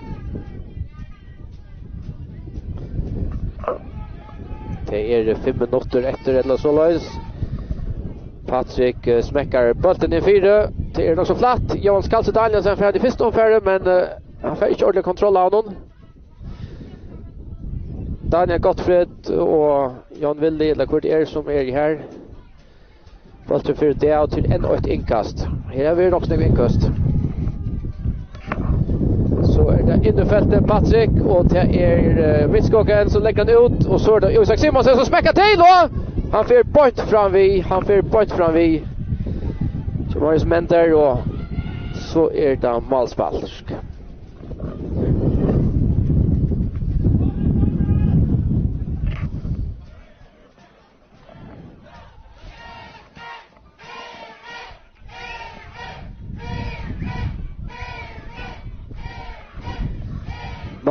Det är fem minuter efter eller så lös. Patrick uh, smäckar bollen i fyra. Det är också flatt. Jan Skalse Danielsen för det första omfärden men uh, han får inte ordentlig kontroll av honom. Daniel Gottfred och Jan Wilde eller kvart är som är här. Bollen för det och till en och ett inkast. Här är vi också en inkast. Så är det innefältet Patrick och det är uh, Mittskogen som lägger den ut och så är det Isak Simonsen som smäckar till och han får bort fram vi, han får bort fram vi. Så var det som händer och så är det Malspark.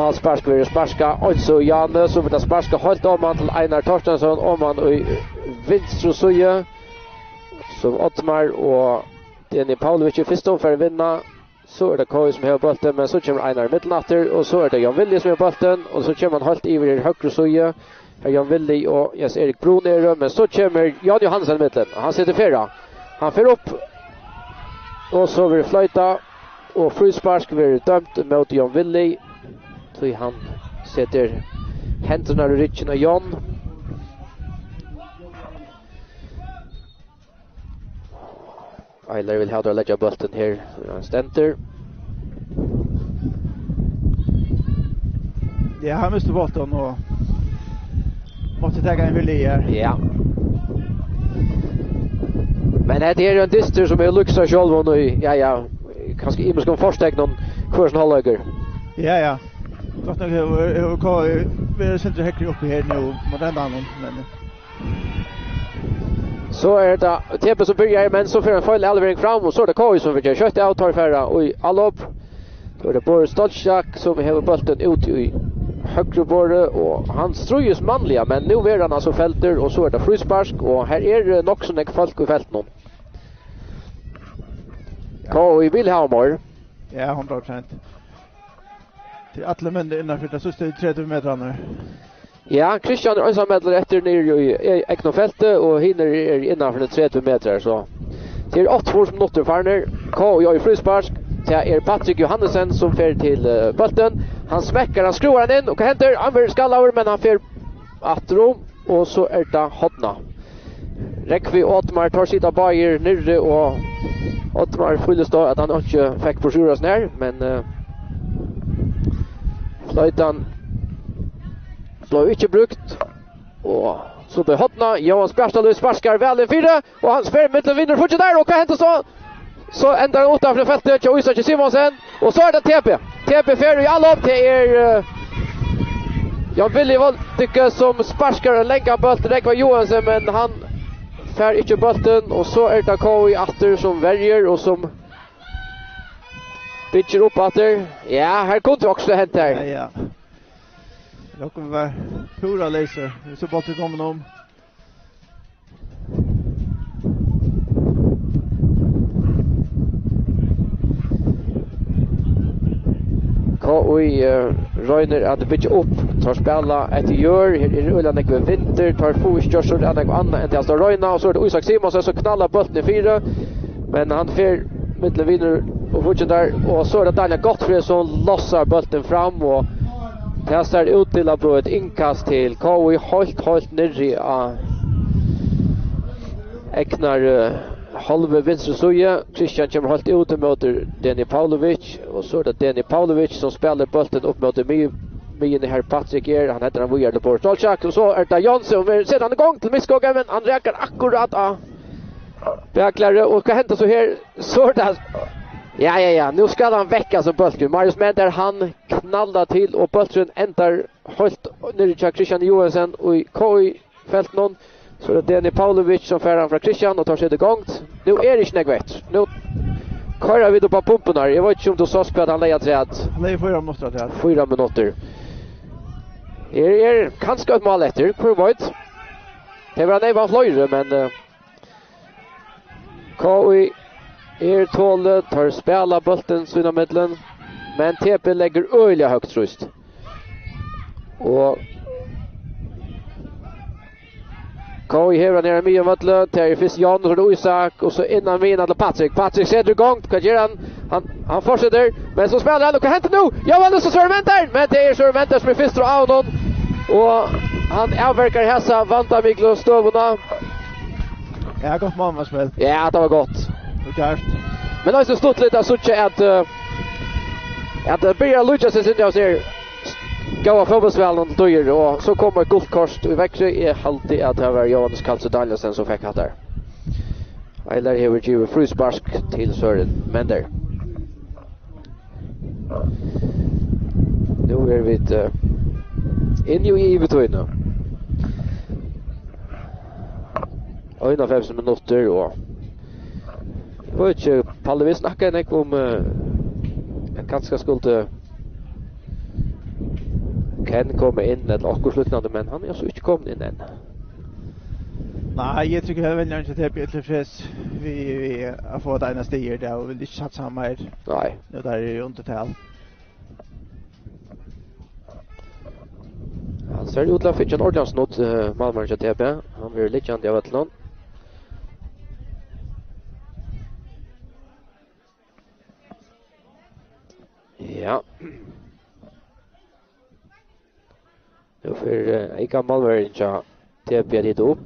Innerhals sparsk vill sparska alltså Janne så vill det sparska helt om man till Einar Torstensson om man i vinstra sida som Ottmar och Denny Paulovic i första för att vinna. Så är det K som har bollen men så kommer Einar mittnatter och så är det Jan Willi som har bollen och så kommer man helt över i högra sida. Här Jan Willi och Jens Erik Bron är men så kommer Jan Johansson i mitten. Han sitter fyra. Han för upp och så vill flöjta och frispark blir dömt mot Jan Willi. Så han sätter händerna i ryggen av Jan. Eiler vill ha att lägga bollen här. Han ständer. Ja, han måste bollen och måste ta en Willi här. Ja. Men det är en dyster som är luxa själv och nu, ja ja, kanske inte ska försteg någon kursen håller. Ja ja. Gott nog hur kan vi sätter häckri upp här nu mot den andra men så är det Tepe som börjar men så får en full elvering fram och så är det K som vill köra out tar förra och allop. Då är det Boris Stolchak som har bollen ut i högra bordet och han ströjes manliga men nu är han alltså fälter och så är det frispark och här är det nog så mycket folk i fältet. K i vill ha mer. Ja, hundra procent. Till alla män innanför det sista trettio meter. Ja, Christian är ensammedlare efter ner i Eknofältet och hinner är innanför trettio meter så. Det är åtta två som noter farner. K och jag i frispark. Det är Patrik Johannesson som fer till uh, bollen. Han smäcker, han skruvar den in och vad händer? Han vill skalla över men han fer attrom och så är det Hodna. Rekvi Ottmar tar sitt av Bayer nere och Ottmar fylldes då att han inte fick på sjuras ner men uh, flöjtan blev inte brukt och så blir Hodna. Johan Spjärstad sparskar väl en fyra och han spär mitt vinner fortsätter där och vad händer så? Så ändrar han utanför fältet till Isaac Simonsen och så är det T P. T P fer i alla upp till er uh, jag vill ju väl tycka som sparskar och lägga bollen direkt var Johansson men han fer inte bollen och så är det K i åter som väljer och som pitcher upp åter. Ja, här kunde också hänt här. Ja, ja. Då kommer vi vara pura laser. Vi så bollen kommer om. K i uh, Röjner att bygga upp, tar spela ett gör, här är Ulan Ekve Vinter, tar fotstjörsor, en och annan, inte alls då Röjna, och så är det Isak Simonsen som knallar bollen i fyra, men han fer mittlen vinner och fortsätter, och så är det Daniel Gottfried som lossar bollen fram och testar ut till att bli ett inkast till K i helt, helt nere av Eknar uh, halve vänstra sida. Christian kommer helt ut mot Denny Paulovic och så är det Denny Paulovic som spelar bollen upp mot mig mig här Patrik är han heter han Vojar på Stolchak och så är det Jansson som sedan igång till misskoga men han räcker akkurat av Bäcklare och vad händer så här så är det ja ja ja nu ska han väcka så bollen Marius Mender han knallar till och bollen ändrar helt ner till Christian Johansson och i K i fält någon. Så det är Denny Paulovic som färrar från Christian och tar sig igång. Nu är det inte nägvet. Nu körar vi då på pumpen här. Jag vet inte om du sa spel att han lägger träd. Han lägger fyra minuter träd. Fyra minuter. Är är kanske ett mål efter. Kurvoid. Det var nej var flöjre men uh, K I är tål tar spela bollen sina mittlen. Men T P lägger öliga högt trust. Och K I här nere med en vattla till Fis Jan och Isak och så innan vinner till Patrik. Patrik sätter igång. Vad gör han? Han han fortsätter men så spelar han och kan hämta nu. Jag var så serventer men det är serventer som är först och av någon och han avverkar hässa vanta Miklos stövna. Ja, gott mammaspel. Ja, det var gott. Okej. Men det är så stort lite så att uh, att det börjar lucha sig inte av sig. Gåa fotbollsvällen döjer och så kommer guldkort i Växjö är alltid att det var Johannes Karlsson Danielsen som fick där. Eiler har givet frispark till Sören Mender. Nu är vi uh, in ju i betyna. Och innan fem minuter och jag vet inte, Palle vi snackade om uh, en ganska skulle kan komma in eller akkurat slutnande, men han är så inte kommit in än. Nej, jag tycker jag väljer inte till tillfreds. Vi vi har fått ena stiger där och vill inte satsa mer. Nej. Nu där är ju undertal. Han ser ut till att fick en ordentlig snott uh, Malmö till T P. Han blir lite känd av Atlant. Ja. Nu får uh, Ika Malmö inte T P dit upp.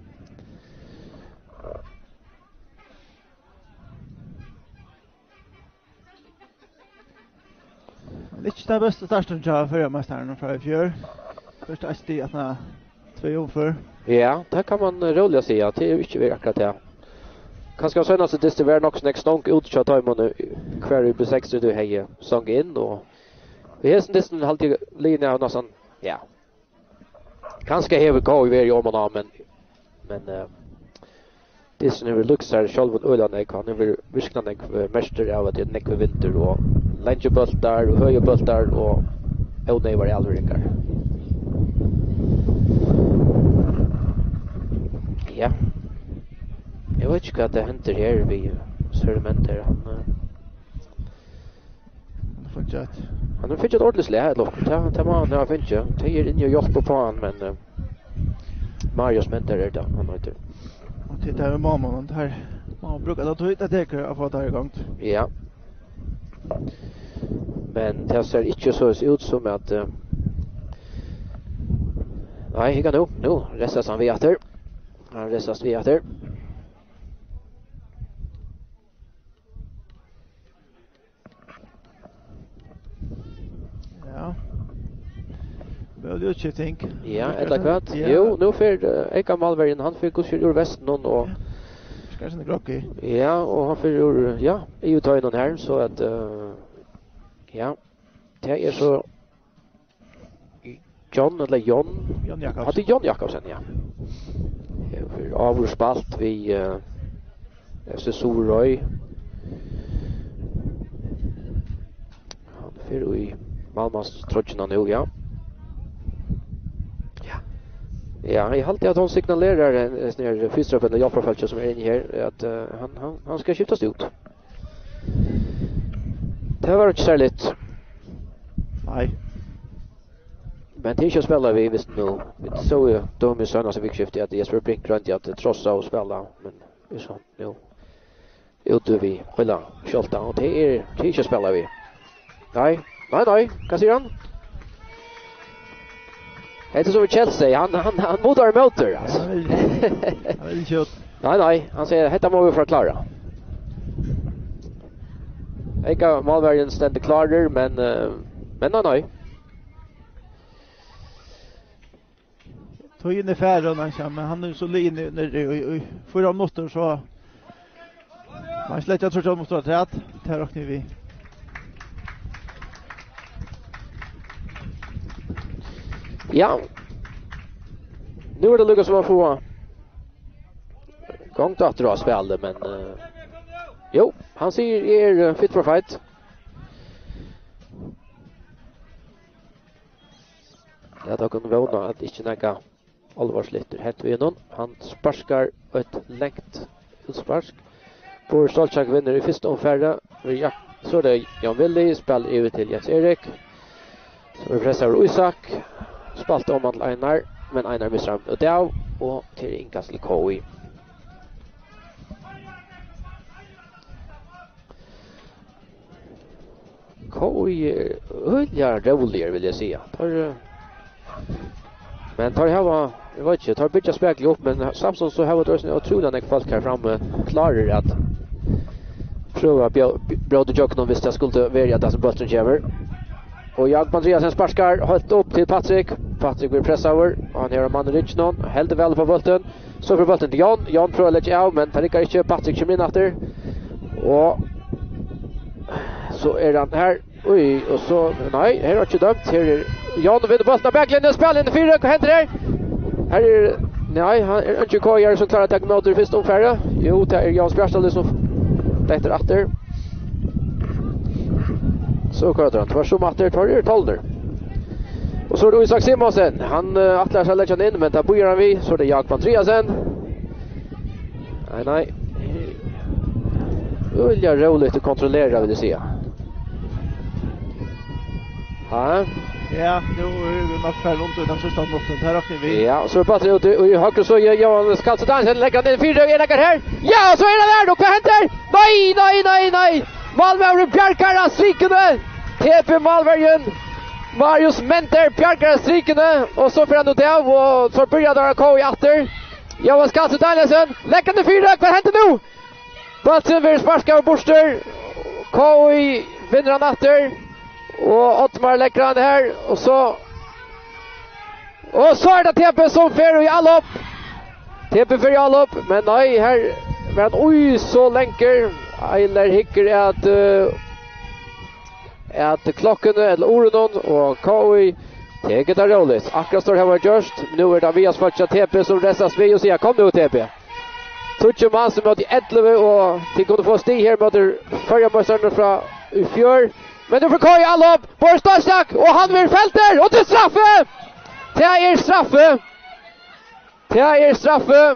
Lite den bästa starten till förra mästaren från i fjör. Först är det att han två år för. Ja, det kan man roligt säga. Det är inte akkurat det. Kanske senaste distribuer nog snäck stonk ut så tar man kvar i B sextio du heje sång in och vi har nästan alltid linje av nästan ja. Kanske här vi går i om och men men uh, det som vi luxar själva öarna kan vi viskna den mäster av att det näck vinter och längebultar och höjebultar och och det var allringar. Ja. Jag vet inte vad det händer här vid Sörmenter. Han har fortsatt. Han har fortsatt ordentligt lätt. Det det man har fortsatt. Det är in och hjälpa på han men uh, Marius Menter är där han heter. Och titta med mamma och här. Man brukar ta ut att det kan få ta igång. Ja. Men det ser inte så ut som att uh, nej, higa nu. Nu restas han vid efter. Han restas vid efter. Ja. Väl du inte tänk. Ja, eller kvart. Jo, nu för uh, Eka Malmbergen han fick gå ur västen och ska sen glocka. ja, och han för ur ja, är ju ta in den här så att uh, ja. Det är så John eller John John Jakobsen. Hade John Jakobsen ja. För avspalt vi uh, S S Roy. Han för i Malmas trotjena nu ja. Ja. Ja, jag alltid att hon signalerar en sån här fystrap eller Jaffarfältet som är inne här att uh, han han han ska skiftas ut. Det var inte särskilt. Nej. Men det är spelar vi visst nu. Vi såg ju då med sådana som fick skifta att Jesper Brink runt att trossa och spela. Men det är så nu. Ute vi hela skjolta och det är det är spelar vi. Nej, nej, nej. Vad säger han? Det är så som Chelsea. Han, han, han motar motor alltså. Han vill, han vill kört. Nej, nej. Han säger detta må vi förklara. Eka Malmbergen ständigt klarar men uh, men nej, nej. Tog in i färden han kommer, men han är så lin när förra minuter så man släcker jag tror att måste ha rätt. Där och vi. Ja. Nu är det Lucas som får gång att dra spelade men uh, jo, han säger är uh, fit for fight. Ja, då kan vi våna att inte näga allvarslitter hett vi någon. Han sparskar ett längt utsparsk. På Stolchak vinner i första omfärda. Ja, så det Jan Willi spel över till Jens Erik. Så vi pressar Isak. Spalt om att Einar, men Einar missar ham och där och till inkast till K I. K I är roligare vill jag säga. Tar men tar här var jag vet inte tar bitcha spekla upp men Samson så har det så otroligt när folk här framme klarar att prova bra du jocken om visst jag skulle välja att som bollen kommer. Och jag Andreasen sparskar hållt upp till Patrick. Patrick vill pressa över. Han har man rich någon. Helt väl på bollen. Så för bollen till Jan. Jan prövar lägga av men Patrick inte Patrick kommer in efter. Och så är han här. Oj, och så nej, här har inte dömt. Här är Jan och vinner bollen. Backlinjen spelar in i fyra. Vad händer där? Här är nej, han är inte Kajar som klarar att ta mot det första omfärda. Jo, det är Jan Spjärstad som lättar efter. Så kör han. Var så matter tar det tolv. Och så är det Isak Simonsen. Han uh, attlar sig lägga in, men där börjar han vi. Så är det Jakob Andreasen. Nej, nej. Det vill jag roligt att kontrollera, vill jag säga. Ja. Ja, nu är det nog färre runt den sista måsten. Här räknar vi. Ja, så är det bara ute i höger så gör Johan Skaltsedan. Lägger han in fyra och lägger här. Ja, så är det där. Och vad händer? Nej, nej, nej, nej. Malmö Bjarkar strikande. T P Malmöjen. Marius Menter Bjarkar strikande. Och så får han ut av. Och så börjar där K i åter. Johan Skaltsedan. Lägger han in fyra. Vad händer nu? Balsen vill sparska och borster. K i vinner han åter. Och Ottmar lägger han här. Och så... Och så är det T P som fer i all upp. T P fer i all upp. Men nej, här... Men oj, så länker. Eiler hicker att... Uh, att klockan eller oronon. Och K I... Teget är roligt. Akkurat står här var just. Nu är det Avias första T P som restas vid och säger kom nu T P. Tutsi man som mot i elva och till kunde få stig här mot förra mästaren från i fjör. Men nu får K I alla upp. Boris Stolchak och han vill fälter. Och till straffe! Det är straffe. Det är straffe.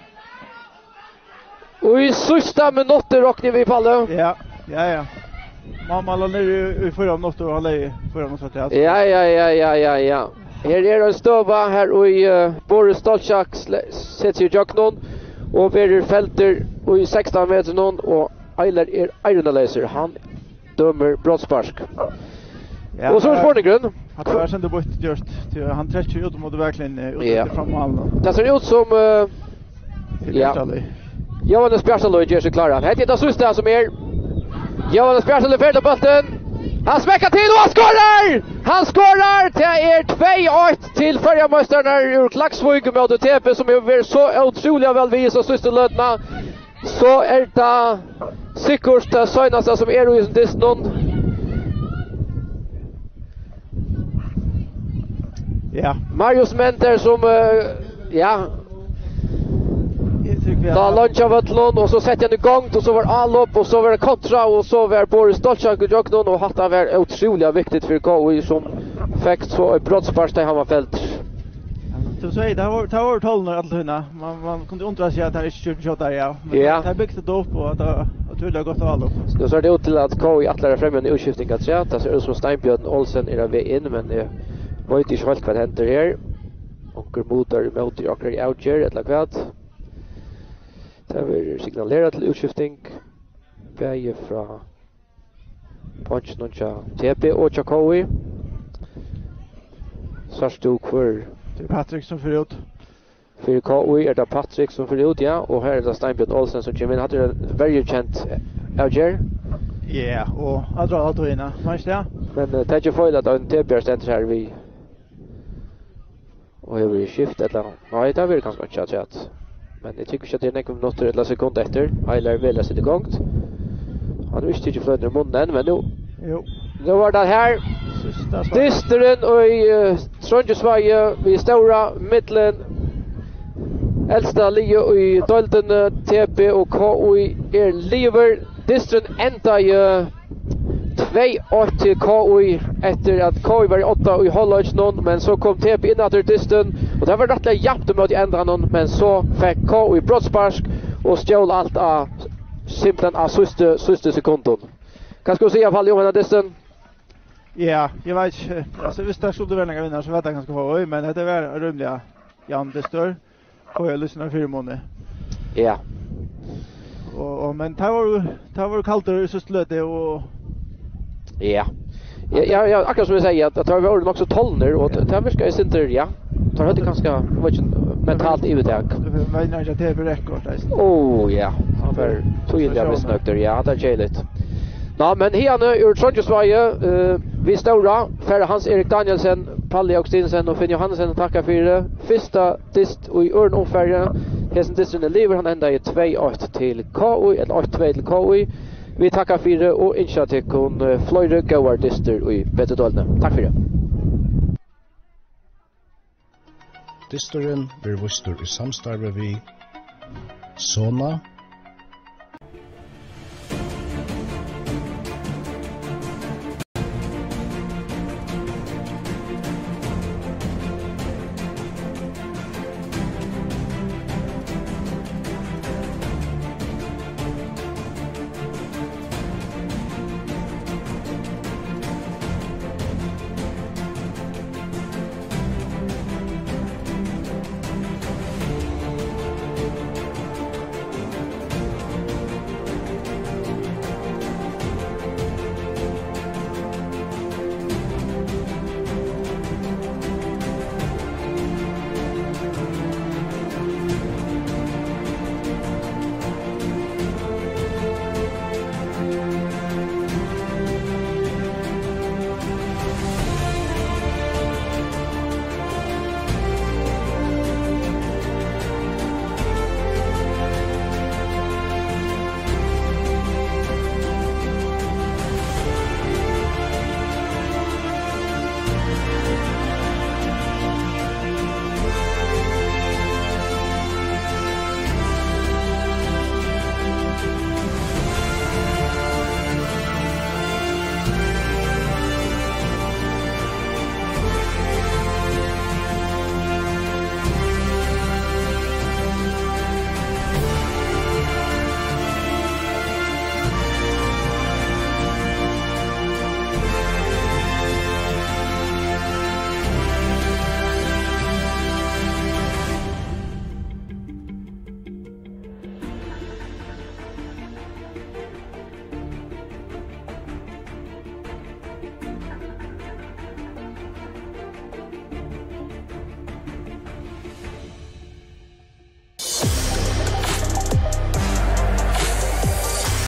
Och i sista minuter råknar vi fallet. Ja, ja, ja. Mamma la ner i förra minuter och hålla i förra minuter. Ja, ja, ja, ja, ja, ja. Här är det en stöva här och i uh, Boris Stolchak sätter sig i Jöknon. Och Verder fälter och i sexton meter någon och Eiler är Ironalaser. Han dömer brottsparsk. Ja, och så är det Fornegrund. Han tar sen då bort just till han träffar ut mot verkligen ut ja. fram mål. Det ser ut som uh, ja. Johannes Bjärstalöj gör sig klara. Det är det sista som är Johannes Bjärstalöj färdar bollen. Han smäcker till och han skårar! Han skårar! Det är två ett till förra mästarna ur Klaxvik mot T P som är så otroligt väl vis och sista lödna. Så är det Sikurs det söjnaste som är i disnon. Ja. Marius Menter som, uh, ja... Da lunch av Ötlund och så sätter han igång och så var all upp och så var det kontra och så var Boris Stolchak och Jöknon och hatta var otroligt viktigt för K I som fick så ett brottsparst i Hammarfält. Så säger det har det har tolv när alla man man kunde undra sig att det är inte shot där ja. Men ja. Det har byggt det upp och att att det har gått av alla. Så så är det ut till att K I attlar fram en utskiftning att säga att det ser ut som Steinbjörn Olsen är vi in men det var inte så helt vad händer här. Och motor mot Jakob i outger eller kvad. Det har signalerat till utskiftning. Bäge från Punch Nuncha T P och K I. Sarstuk för till Patrick som för ut. För K I är det Patrick som för ut ja och här är det Steinbjörn Olsen som kommer in hade en very känt outger. Ja, och jag drar allt in. Men ja. Men det är ju fel att en T P ständer här vi och jag vill skifta eller nej det vill kanske inte chat. Men jag tycker inte att det är några minuter eller sekunder efter. Eiler vill sätta igång. Han visste inte flöden i munnen, men nu... Jo. Nu var det här. Disteren och i uh, Trondheimsveje vid stora mittlen. Äldsta Lio i Dolten T P och K I är lever. Disteren ända i uh, två åt till K I efter att K I var i åtta och i Hollage någon. Men så kom T P in efter Disteren. Och det var rätt jämnt mot i ändra någon. Men så fick K I brottsparsk och stjål allt av simpelthen av sista, sista sekunden. Kan ska säga fall Johan Disteren? Ja, jag vet inte. Alltså visst det skulle vara några vinnare så vet jag ganska få. Men det var rymliga Jan Distör. Och jag lyssnar fyra månader. Ja. Och, och men det var det var kallt och så slöt och ja. Ja, ja, ja, akkurat som jag säger att det var också tolvner och det här ska ju inte ja. Det har det ganska mentalt övertag. Det var inte T V-rekord. Oh ja, för tydliga missnökter, ja, det är tjejligt. Ja, men här nu ur Trondheimsveje, uh, vi stora, för Hans-Erik Danielsen, Palle Augstinsen och Finn Johansen tackar för det. Första dist och i örn omfärre. Hesen disten är liver, han ända i två åt till K I, eller åt två till K I. Vi tackar för det och inskjat till kon uh, Flöjre Gauar dister i Bettedolne. Tack för det. Disteren blir vuster i samstarve vi Sona